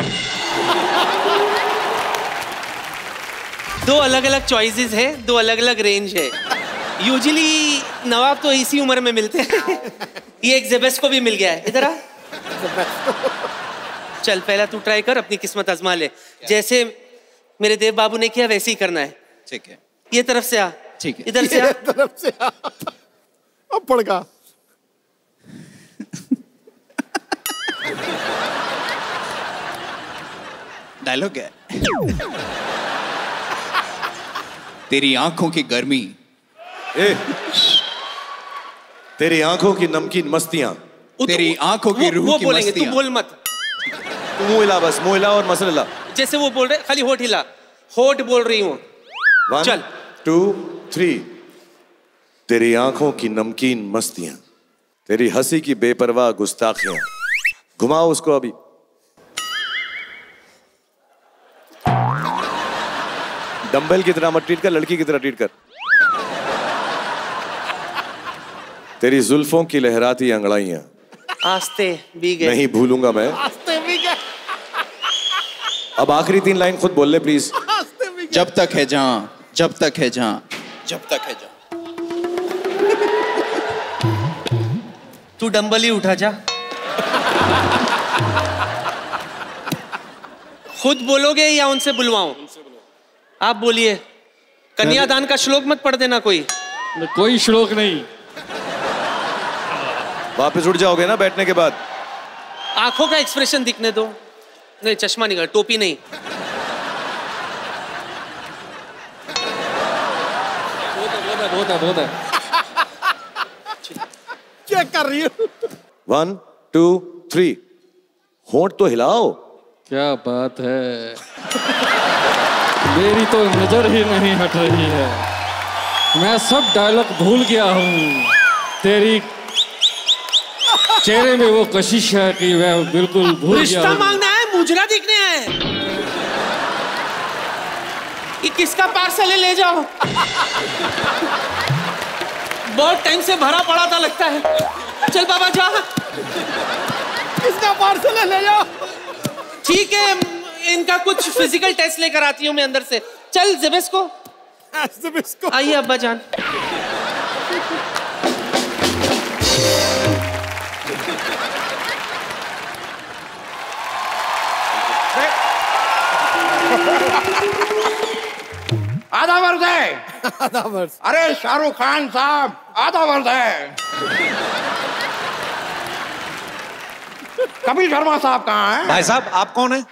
दो अलग अलग चॉइसेस है, दो अलग अलग रेंज है। यूजुअली नवाब तो इसी उम्र में मिलते हैं। ये एक जेबेस को भी मिल गया है। इधर आ। चल पहला तू ट्राई कर, अपनी किस्मत आजमा ले। जैसे मेरे देव बाबू ने किया वैसे ही करना है। ठीक है। ये तरफ से आ। ठीक है। इधर से आ। तरफ से आ। अब पड़का। डायलॉग है। तेरी आंखों की गर्मी, ए, तेरी आंखों की नमकीन मस्तियां, तेरी आंखों की रूह वो की बोलेंगे, तू मस्तियां। बोल मत। तू मुंह हिला, बस मुंह हिला और मसल हिला। जैसे वो बोल रहे खाली होठ हिला। होठ बोल रही हूँ। चल टू थ्री। तेरी आंखों की नमकीन मस्तियां, तेरी हंसी की बेपरवाह गुस्ताखियां। घुमाओ उसको अभी। डंबल की तरह मत ट्रीट कर, लड़की की तरह ट्रीट कर। तेरी जुल्फों की लहराती अंगड़ाइयां, आस्ते भी गए। नहीं भूलूंगा मैं। आस्ते भी गए। अब आखिरी तीन लाइन खुद बोल ले प्लीज। जब तक है जहां, जब तक है जहां, जब तक है जहां। तू डंबल ही उठा जा। खुद बोलोगे या उनसे बुलवाऊं? आप बोलिए। कन्यादान का श्लोक मत पढ़ देना कोई। कोई श्लोक नहीं। वापस उठ जाओगे ना बैठने के बाद? आंखों का एक्सप्रेशन दिखने दो। नहीं चश्मा नहीं कर, टोपी नहीं। बहुत है, बहुत है। क्या कर रही हो? One two three. होंठ तो हिलाओ। क्या बात है, मेरी तो नजर ही नहीं हट रही है। मैं सब डायलॉग भूल गया हूँ। तेरी चेहरे में वो कशिश है कि मैं बिल्कुल भूल गया। रिश्ता मांगना है, मुजरा दिखने है। ये किसका पार्सल है, ले जाओ। बहुत टाइम से भरा पड़ा था लगता है। चल बाबा जा। किसका पार्सल है, ले जाओ। ठीक है, इनका कुछ फिजिकल टेस्ट लेकर आती हूँ मैं अंदर से। चल जेबेस को। जेबेस को। आइए अब्बा जान। आधा वर्ष है। आधा वर्ष। अरे शाहरुख खान साहब, आधा वर्ष है। कपिल शर्मा साहब कहाँ हैं? भाई साहब आप कौन हैं?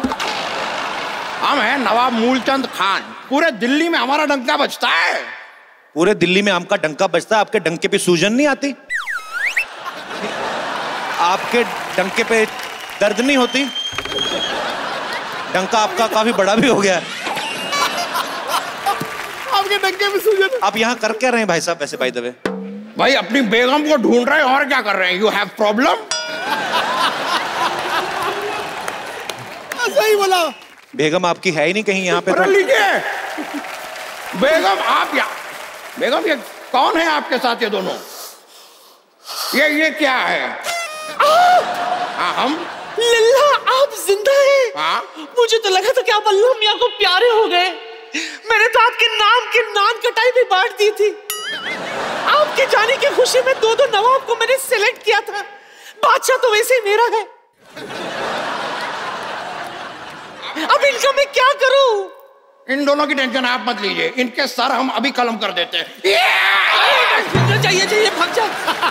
हम हैं नवाब मूलचंद खान। पूरे दिल्ली में हमारा डंका बजता है। पूरे दिल्ली में आपका डंका बजता है, आपके डंके पे सूजन नहीं आती? आपके डंके पे दर्द नहीं होती? डंका आपका काफी बड़ा भी हो गया है। आपके डंके पे सूजन। आप यहाँ कर क्या रहे हैं भाई साहब वैसे बाय द वे? भाई अपनी बेगम को ढूंढ रहे हैं और क्या कर रहे हैं? You have problem? सही बोला। बेगम आपकी है ही नहीं कहीं यहाँ पे तो। लीजिए बेगम, आप या बेगम ये कौन है आपके साथ? ये दोनों ये ये क्या है? हाँ हम लल्ला आप जिंदा हैं? हाँ? मुझे तो लगा था कि आप अल्लाह मियां को प्यारे हो गए। मैंने तो आपके नाम की नान कटाई भी बांट दी थी। आपके जाने की खुशी में दो दो नवाब को मैंने सिलेक्ट किया था। बादशाह तो वैसे ही मेरा है। अब इनका मैं क्या करूं? इन दोनों की टेंशन आप मत लीजिए, इनके सर हम अभी कलम कर देते हैं। चाहिए चाहिए भाग जा।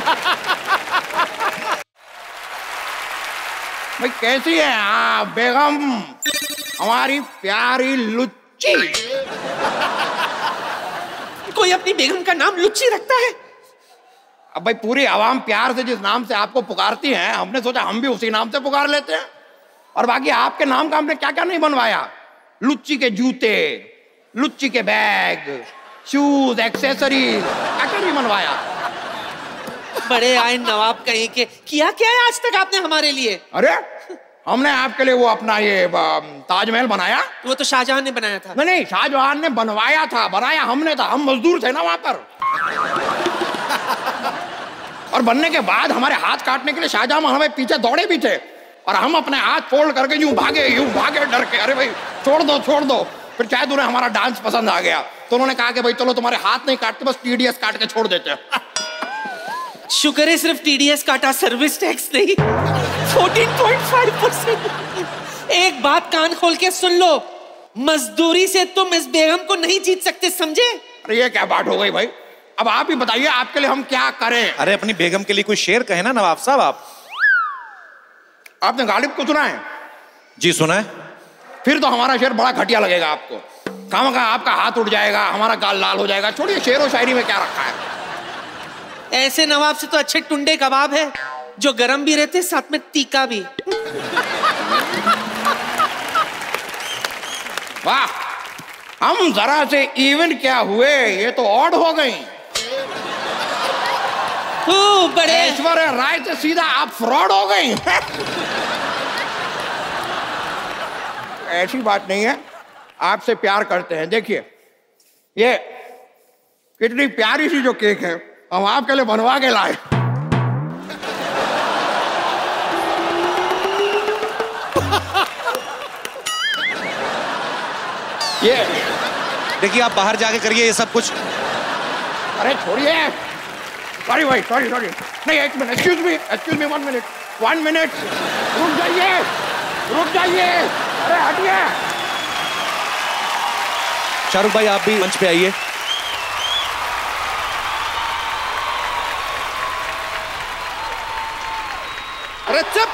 भाई कैसी है आप बेगम, हमारी प्यारी लुच्ची? कोई अपनी बेगम का नाम लुच्ची रखता है? अब भाई पूरी आवाम प्यार से जिस नाम से आपको पुकारती है, हमने सोचा हम भी उसी नाम से पुकार लेते हैं। और बाकी आपके नाम का हमने क्या क्या नहीं बनवाया। लुच्ची के जूते, लुच्ची के बैग, शूज, एक्सेसरीज, क्या क्या नहीं बनवाया। बड़े आए नवाब कहीं के। किया क्या है आज तक आपने हमारे लिए? अरे हमने आपके लिए वो अपना ये ताजमहल बनाया। वो तो शाहजहां ने बनाया था। नहीं नहीं, शाहजहां ने बनवाया था, बनाया हमने था। हम मजदूर थे ना वहां पर। और बनने के बाद हमारे हाथ काटने के लिए शाहजहां हमें पीछे दौड़े भी थे। और हम अपने हाथ फोल्ड करके यूं भागे यूं भागे डर के। अरे भाई छोड़ दो छोड़ दो। फिर शायद उन्हें हमारा डांस पसंद आ गया, तो उन्होंने कहा कि भाई चलो तुम्हारे हाथ नहीं काटते, बस टीडीएस काट के छोड़ देते हैं। शुक्र है सिर्फ टीडीएस काटा, सर्विस टैक्स नहीं। चौदह पॉइंट पाँच परसेंट। एक बात कान खोल के सुन लो, मजदूरी से तुम इस बेगम को नहीं जीत सकते, समझे? अरे ये क्या बात हो गई भाई, अब आप ही बताइए आपके लिए हम क्या करें? अरे अपनी बेगम के लिए कोई शेर कहे ना नवाब साहब आप। आपने गालिब को सुना है? जी सुना है। फिर तो हमारा शेर बड़ा घटिया लगेगा आपको। कहाँ कहाँ आपका हाथ उठ जाएगा, हमारा गाल लाल हो जाएगा। छोड़िए, शेर और शायरी में क्या रखा है। ऐसे नवाब से तो अच्छे टुंडे कबाब है जो गरम भी रहते साथ में तीखा भी। वाह, हम जरा से इवन क्या हुए, ये तो ऑड हो गई। बड़े ऐश्वर्या राय से सीधा आप फ्रॉड हो गई। ऐसी बात नहीं है, आपसे प्यार करते हैं। देखिए ये कितनी प्यारी सी जो केक है, हम आपके लिए बनवा के लाए। ये देखिए आप बाहर जाके करिए ये सब कुछ। अरे छोड़िए, सॉरी भाई, सॉरी सॉरी नहीं, एक minute, excuse me, excuse me, one minute, one minute, रुक जाइए, रुक जाइए, अरे हटिए। शाहरुख भाई आप भी मंच पे आइए। अरे चुप,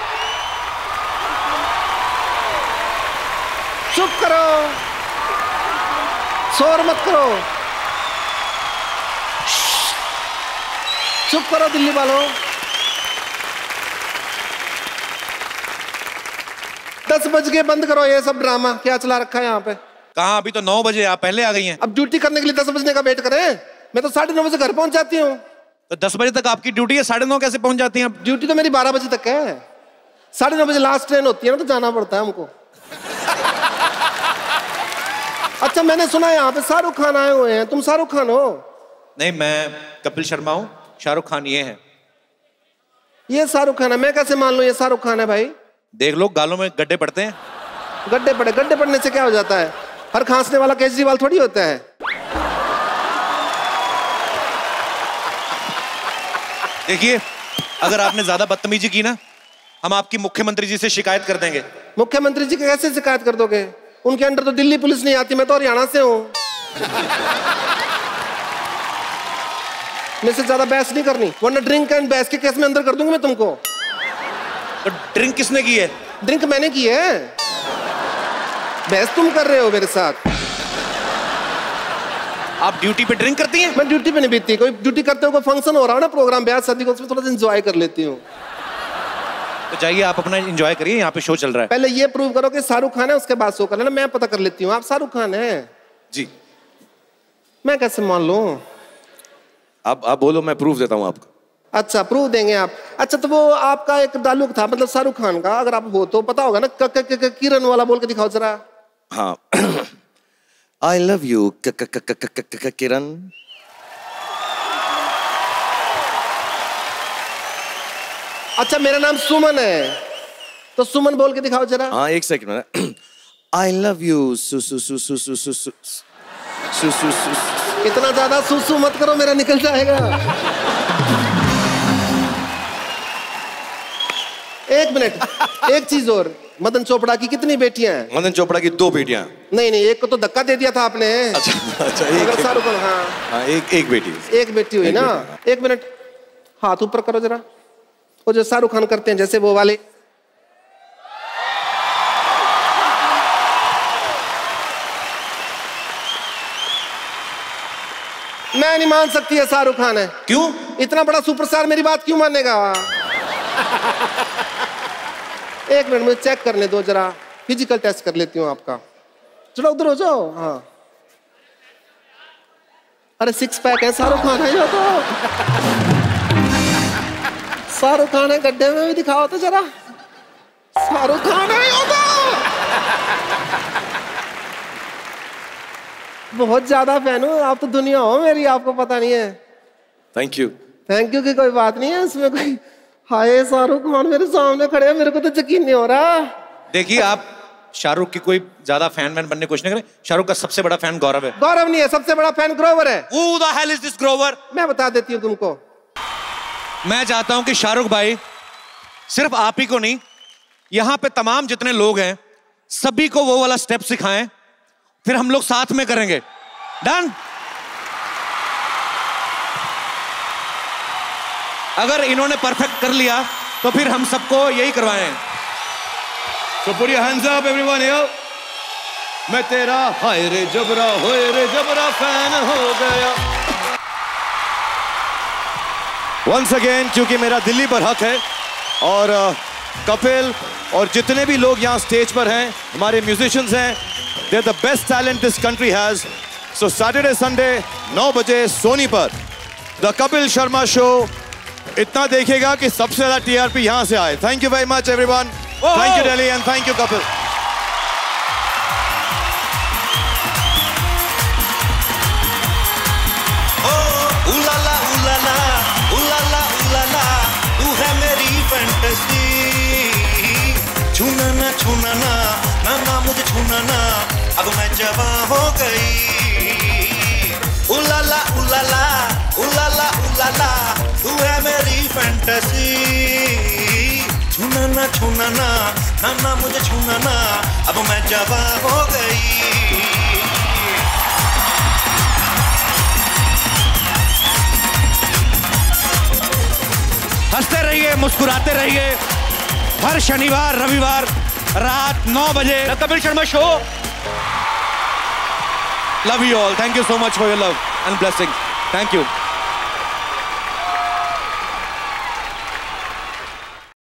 चुप करो, शोर मत करो, चुप करो दिल्ली वालों। दस बज के बंद करो ये सब ड्रामा, क्या चला रखा है यहाँ पे। कहाँ, अभी तो नौ बजे, आप पहले आ गई हैं। अब ड्यूटी करने के लिए दस बजने का वेट करें? मैं तो साढ़े नौ बजे घर पहुंच जाती हूँ। तो दस बजे तक आपकी ड्यूटी है, साढ़े नौ कैसे पहुंच जाती हैं? ड्यूटी तो मेरी बारह बजे तक है, साढ़े नौ बजे लास्ट ट्रेन होती है ना, तो जाना पड़ता है हमको। अच्छा मैंने सुना है यहाँ पे शाहरुख खान आए हुए हैं, तुम शाहरुख खान हो? नहीं, मैं कपिल शर्मा हूँ, शाहरुख खान ये है। ये शाहरुख खान है, मैं कैसे मान लूं ये शाहरुख खान है भाई? देख लो, गालों में गड्ढे पड़ते हैं। गड्ढे पड़े, गड्ढे पड़ने से क्या हो जाता है? हर खांसने वाला केजरीवाल थोड़ी होता है। देखिए अगर आपने ज्यादा बदतमीजी की ना, हम आपकी मुख्यमंत्री जी से शिकायत कर देंगे। मुख्यमंत्री जी की कैसे शिकायत कर दोगे? उनके अंडर तो दिल्ली पुलिस नहीं आती, मैं तो हरियाणा से हूँ। मेरे से ज्यादा बहस नहीं करनी, वरना ड्रिंक एंड बहस के केस में अंदर कर दूंगा मैं तुमको। तो ड्रिंक किसने की है? ड्रिंक मैंने की है, बहस तुम कर रहे हो मेरे साथ। आप ड्यूटी पे ड्रिंक करती हैं? मैं ड्यूटी पे नहीं पीती, कोई ड्यूटी करते हो, कोई फंक्शन हो रहा है ना, प्रोग्राम ब्याह शादी को, उसमें थोड़ा सा एंजॉय कर लेती हूँ। तो जाइए आप अपना एंजॉय करिए, यहाँ पे शो चल रहा है। पहले ये प्रूव करो कि शाहरुख खान है, उसके बाद शो कर लेना। मैं पता कर लेती हूँ आप शाहरुख खान है। जी मैं कैसे मान लूं? आप आप बोलो, मैं प्रूफ देता हूँ आपको। अच्छा प्रूफ देंगे आप? अच्छा तो वो आपका एक डायलॉग था, मतलब शाहरुख खान का, अगर आप हो तो पता होगा ना, क, क, क, क, किरण वाला बोल के दिखाओ जरा। हाँ आई लव यू किरण। अच्छा मेरा नाम सुमन है, तो सुमन बोल के दिखाओ जरा। हाँ एक सेकंड। आई लव यू सु सु सु सु सु सु सु सु सु सु। इतना ज्यादा सुसु मत करो, मेरा निकल जाएगा। एक मिनट, एक चीज और, मदन चोपड़ा की कितनी बेटियां हैं? मदन चोपड़ा की दो बेटियां। नहीं नहीं, एक को तो धक्का दे दिया था आपने। अच्छा अच्छा, एक शाहरुख खान, हाँ हाँ एक एक बेटी, एक बेटी हुई ना। एक मिनट, हाथ ऊपर करो जरा, वो जो शाहरुख खान करते हैं जैसे वो वाले। मैं नहीं मान सकती है शाहरुख खान है। क्यों? इतना बड़ा सुपरस्टार मेरी बात क्यों मानेगा? एक मिनट मुझे चेक करने दो जरा, फिजिकल टेस्ट कर लेती हूँ आपका। जरा उधर हो जाओ। हाँ अरे सिक्स पैक है, शाहरुख खान है ये तो। शाहरुख खान है, गड्ढे में भी दिखाओ तो जरा। शाहरुख खान है ये तो। बहुत ज्यादा फैन हूँ, आप तो दुनिया हो मेरी, आपको पता नहीं है। Thank you. थैंक यू की कोई बात नहीं है इसमें कोई। हाय शाहरुख खान मेरे सामने खड़े हैं, मेरे को तो यकीन नहीं हो रहा। देखिए आप शाहरुख की कोई ज्यादा फैन वैन बनने की कोशिश नहीं करे। शाहरुख का सबसे बड़ा फैन गौरव है। गौरव नहीं है, सबसे बड़ा फैन ग्रोवर है। Who the hell is this Grover? मैं बता देती हूँ तुमको। मैं चाहता हूं कि शाहरुख भाई सिर्फ आप ही को नहीं, यहां पे तमाम जितने लोग हैं सभी को वो वाला स्टेप सिखाएं, फिर हम लोग साथ में करेंगे। डन? अगर इन्होंने परफेक्ट कर लिया तो फिर हम सबको यही करवाएं। So put your hands up everyone here. मैं तेरा हाय रे जबरा होए रे जबरा फैन हो गया। Once again, क्योंकि मेरा दिल्ली पर हक है और कपिल और जितने भी लोग यहाँ स्टेज पर हैं, हमारे म्यूजिशियंस हैं, they're the best talent this country has. So Saturday, Sunday नौ बजे सोनी पर The Kapil Sharma Show इतना देखेगा कि सबसे ज्यादा टीआरपी यहाँ से आए। Thank you very much everyone. Thank you Delhi and thank you Kapil. उलाला उलाला उलाला उलाला तू है मेरी फैंटेसी, छूना ना छूना ना ना ना मुझे छूना ना, अब मैं जवां हो गई। उलाला उलाला उलाला उलाला तू है मेरी फैंटेसी, छूना ना छूना ना ना ना मुझे छूना ना, अब मैं जवां हो गई। हंसते रहिए, मुस्कुराते रहिए। हर शनिवार रविवार रात नौ बजे the Kapil Sharma show. Love you all. Thank you so much for your love and blessing. Thank you.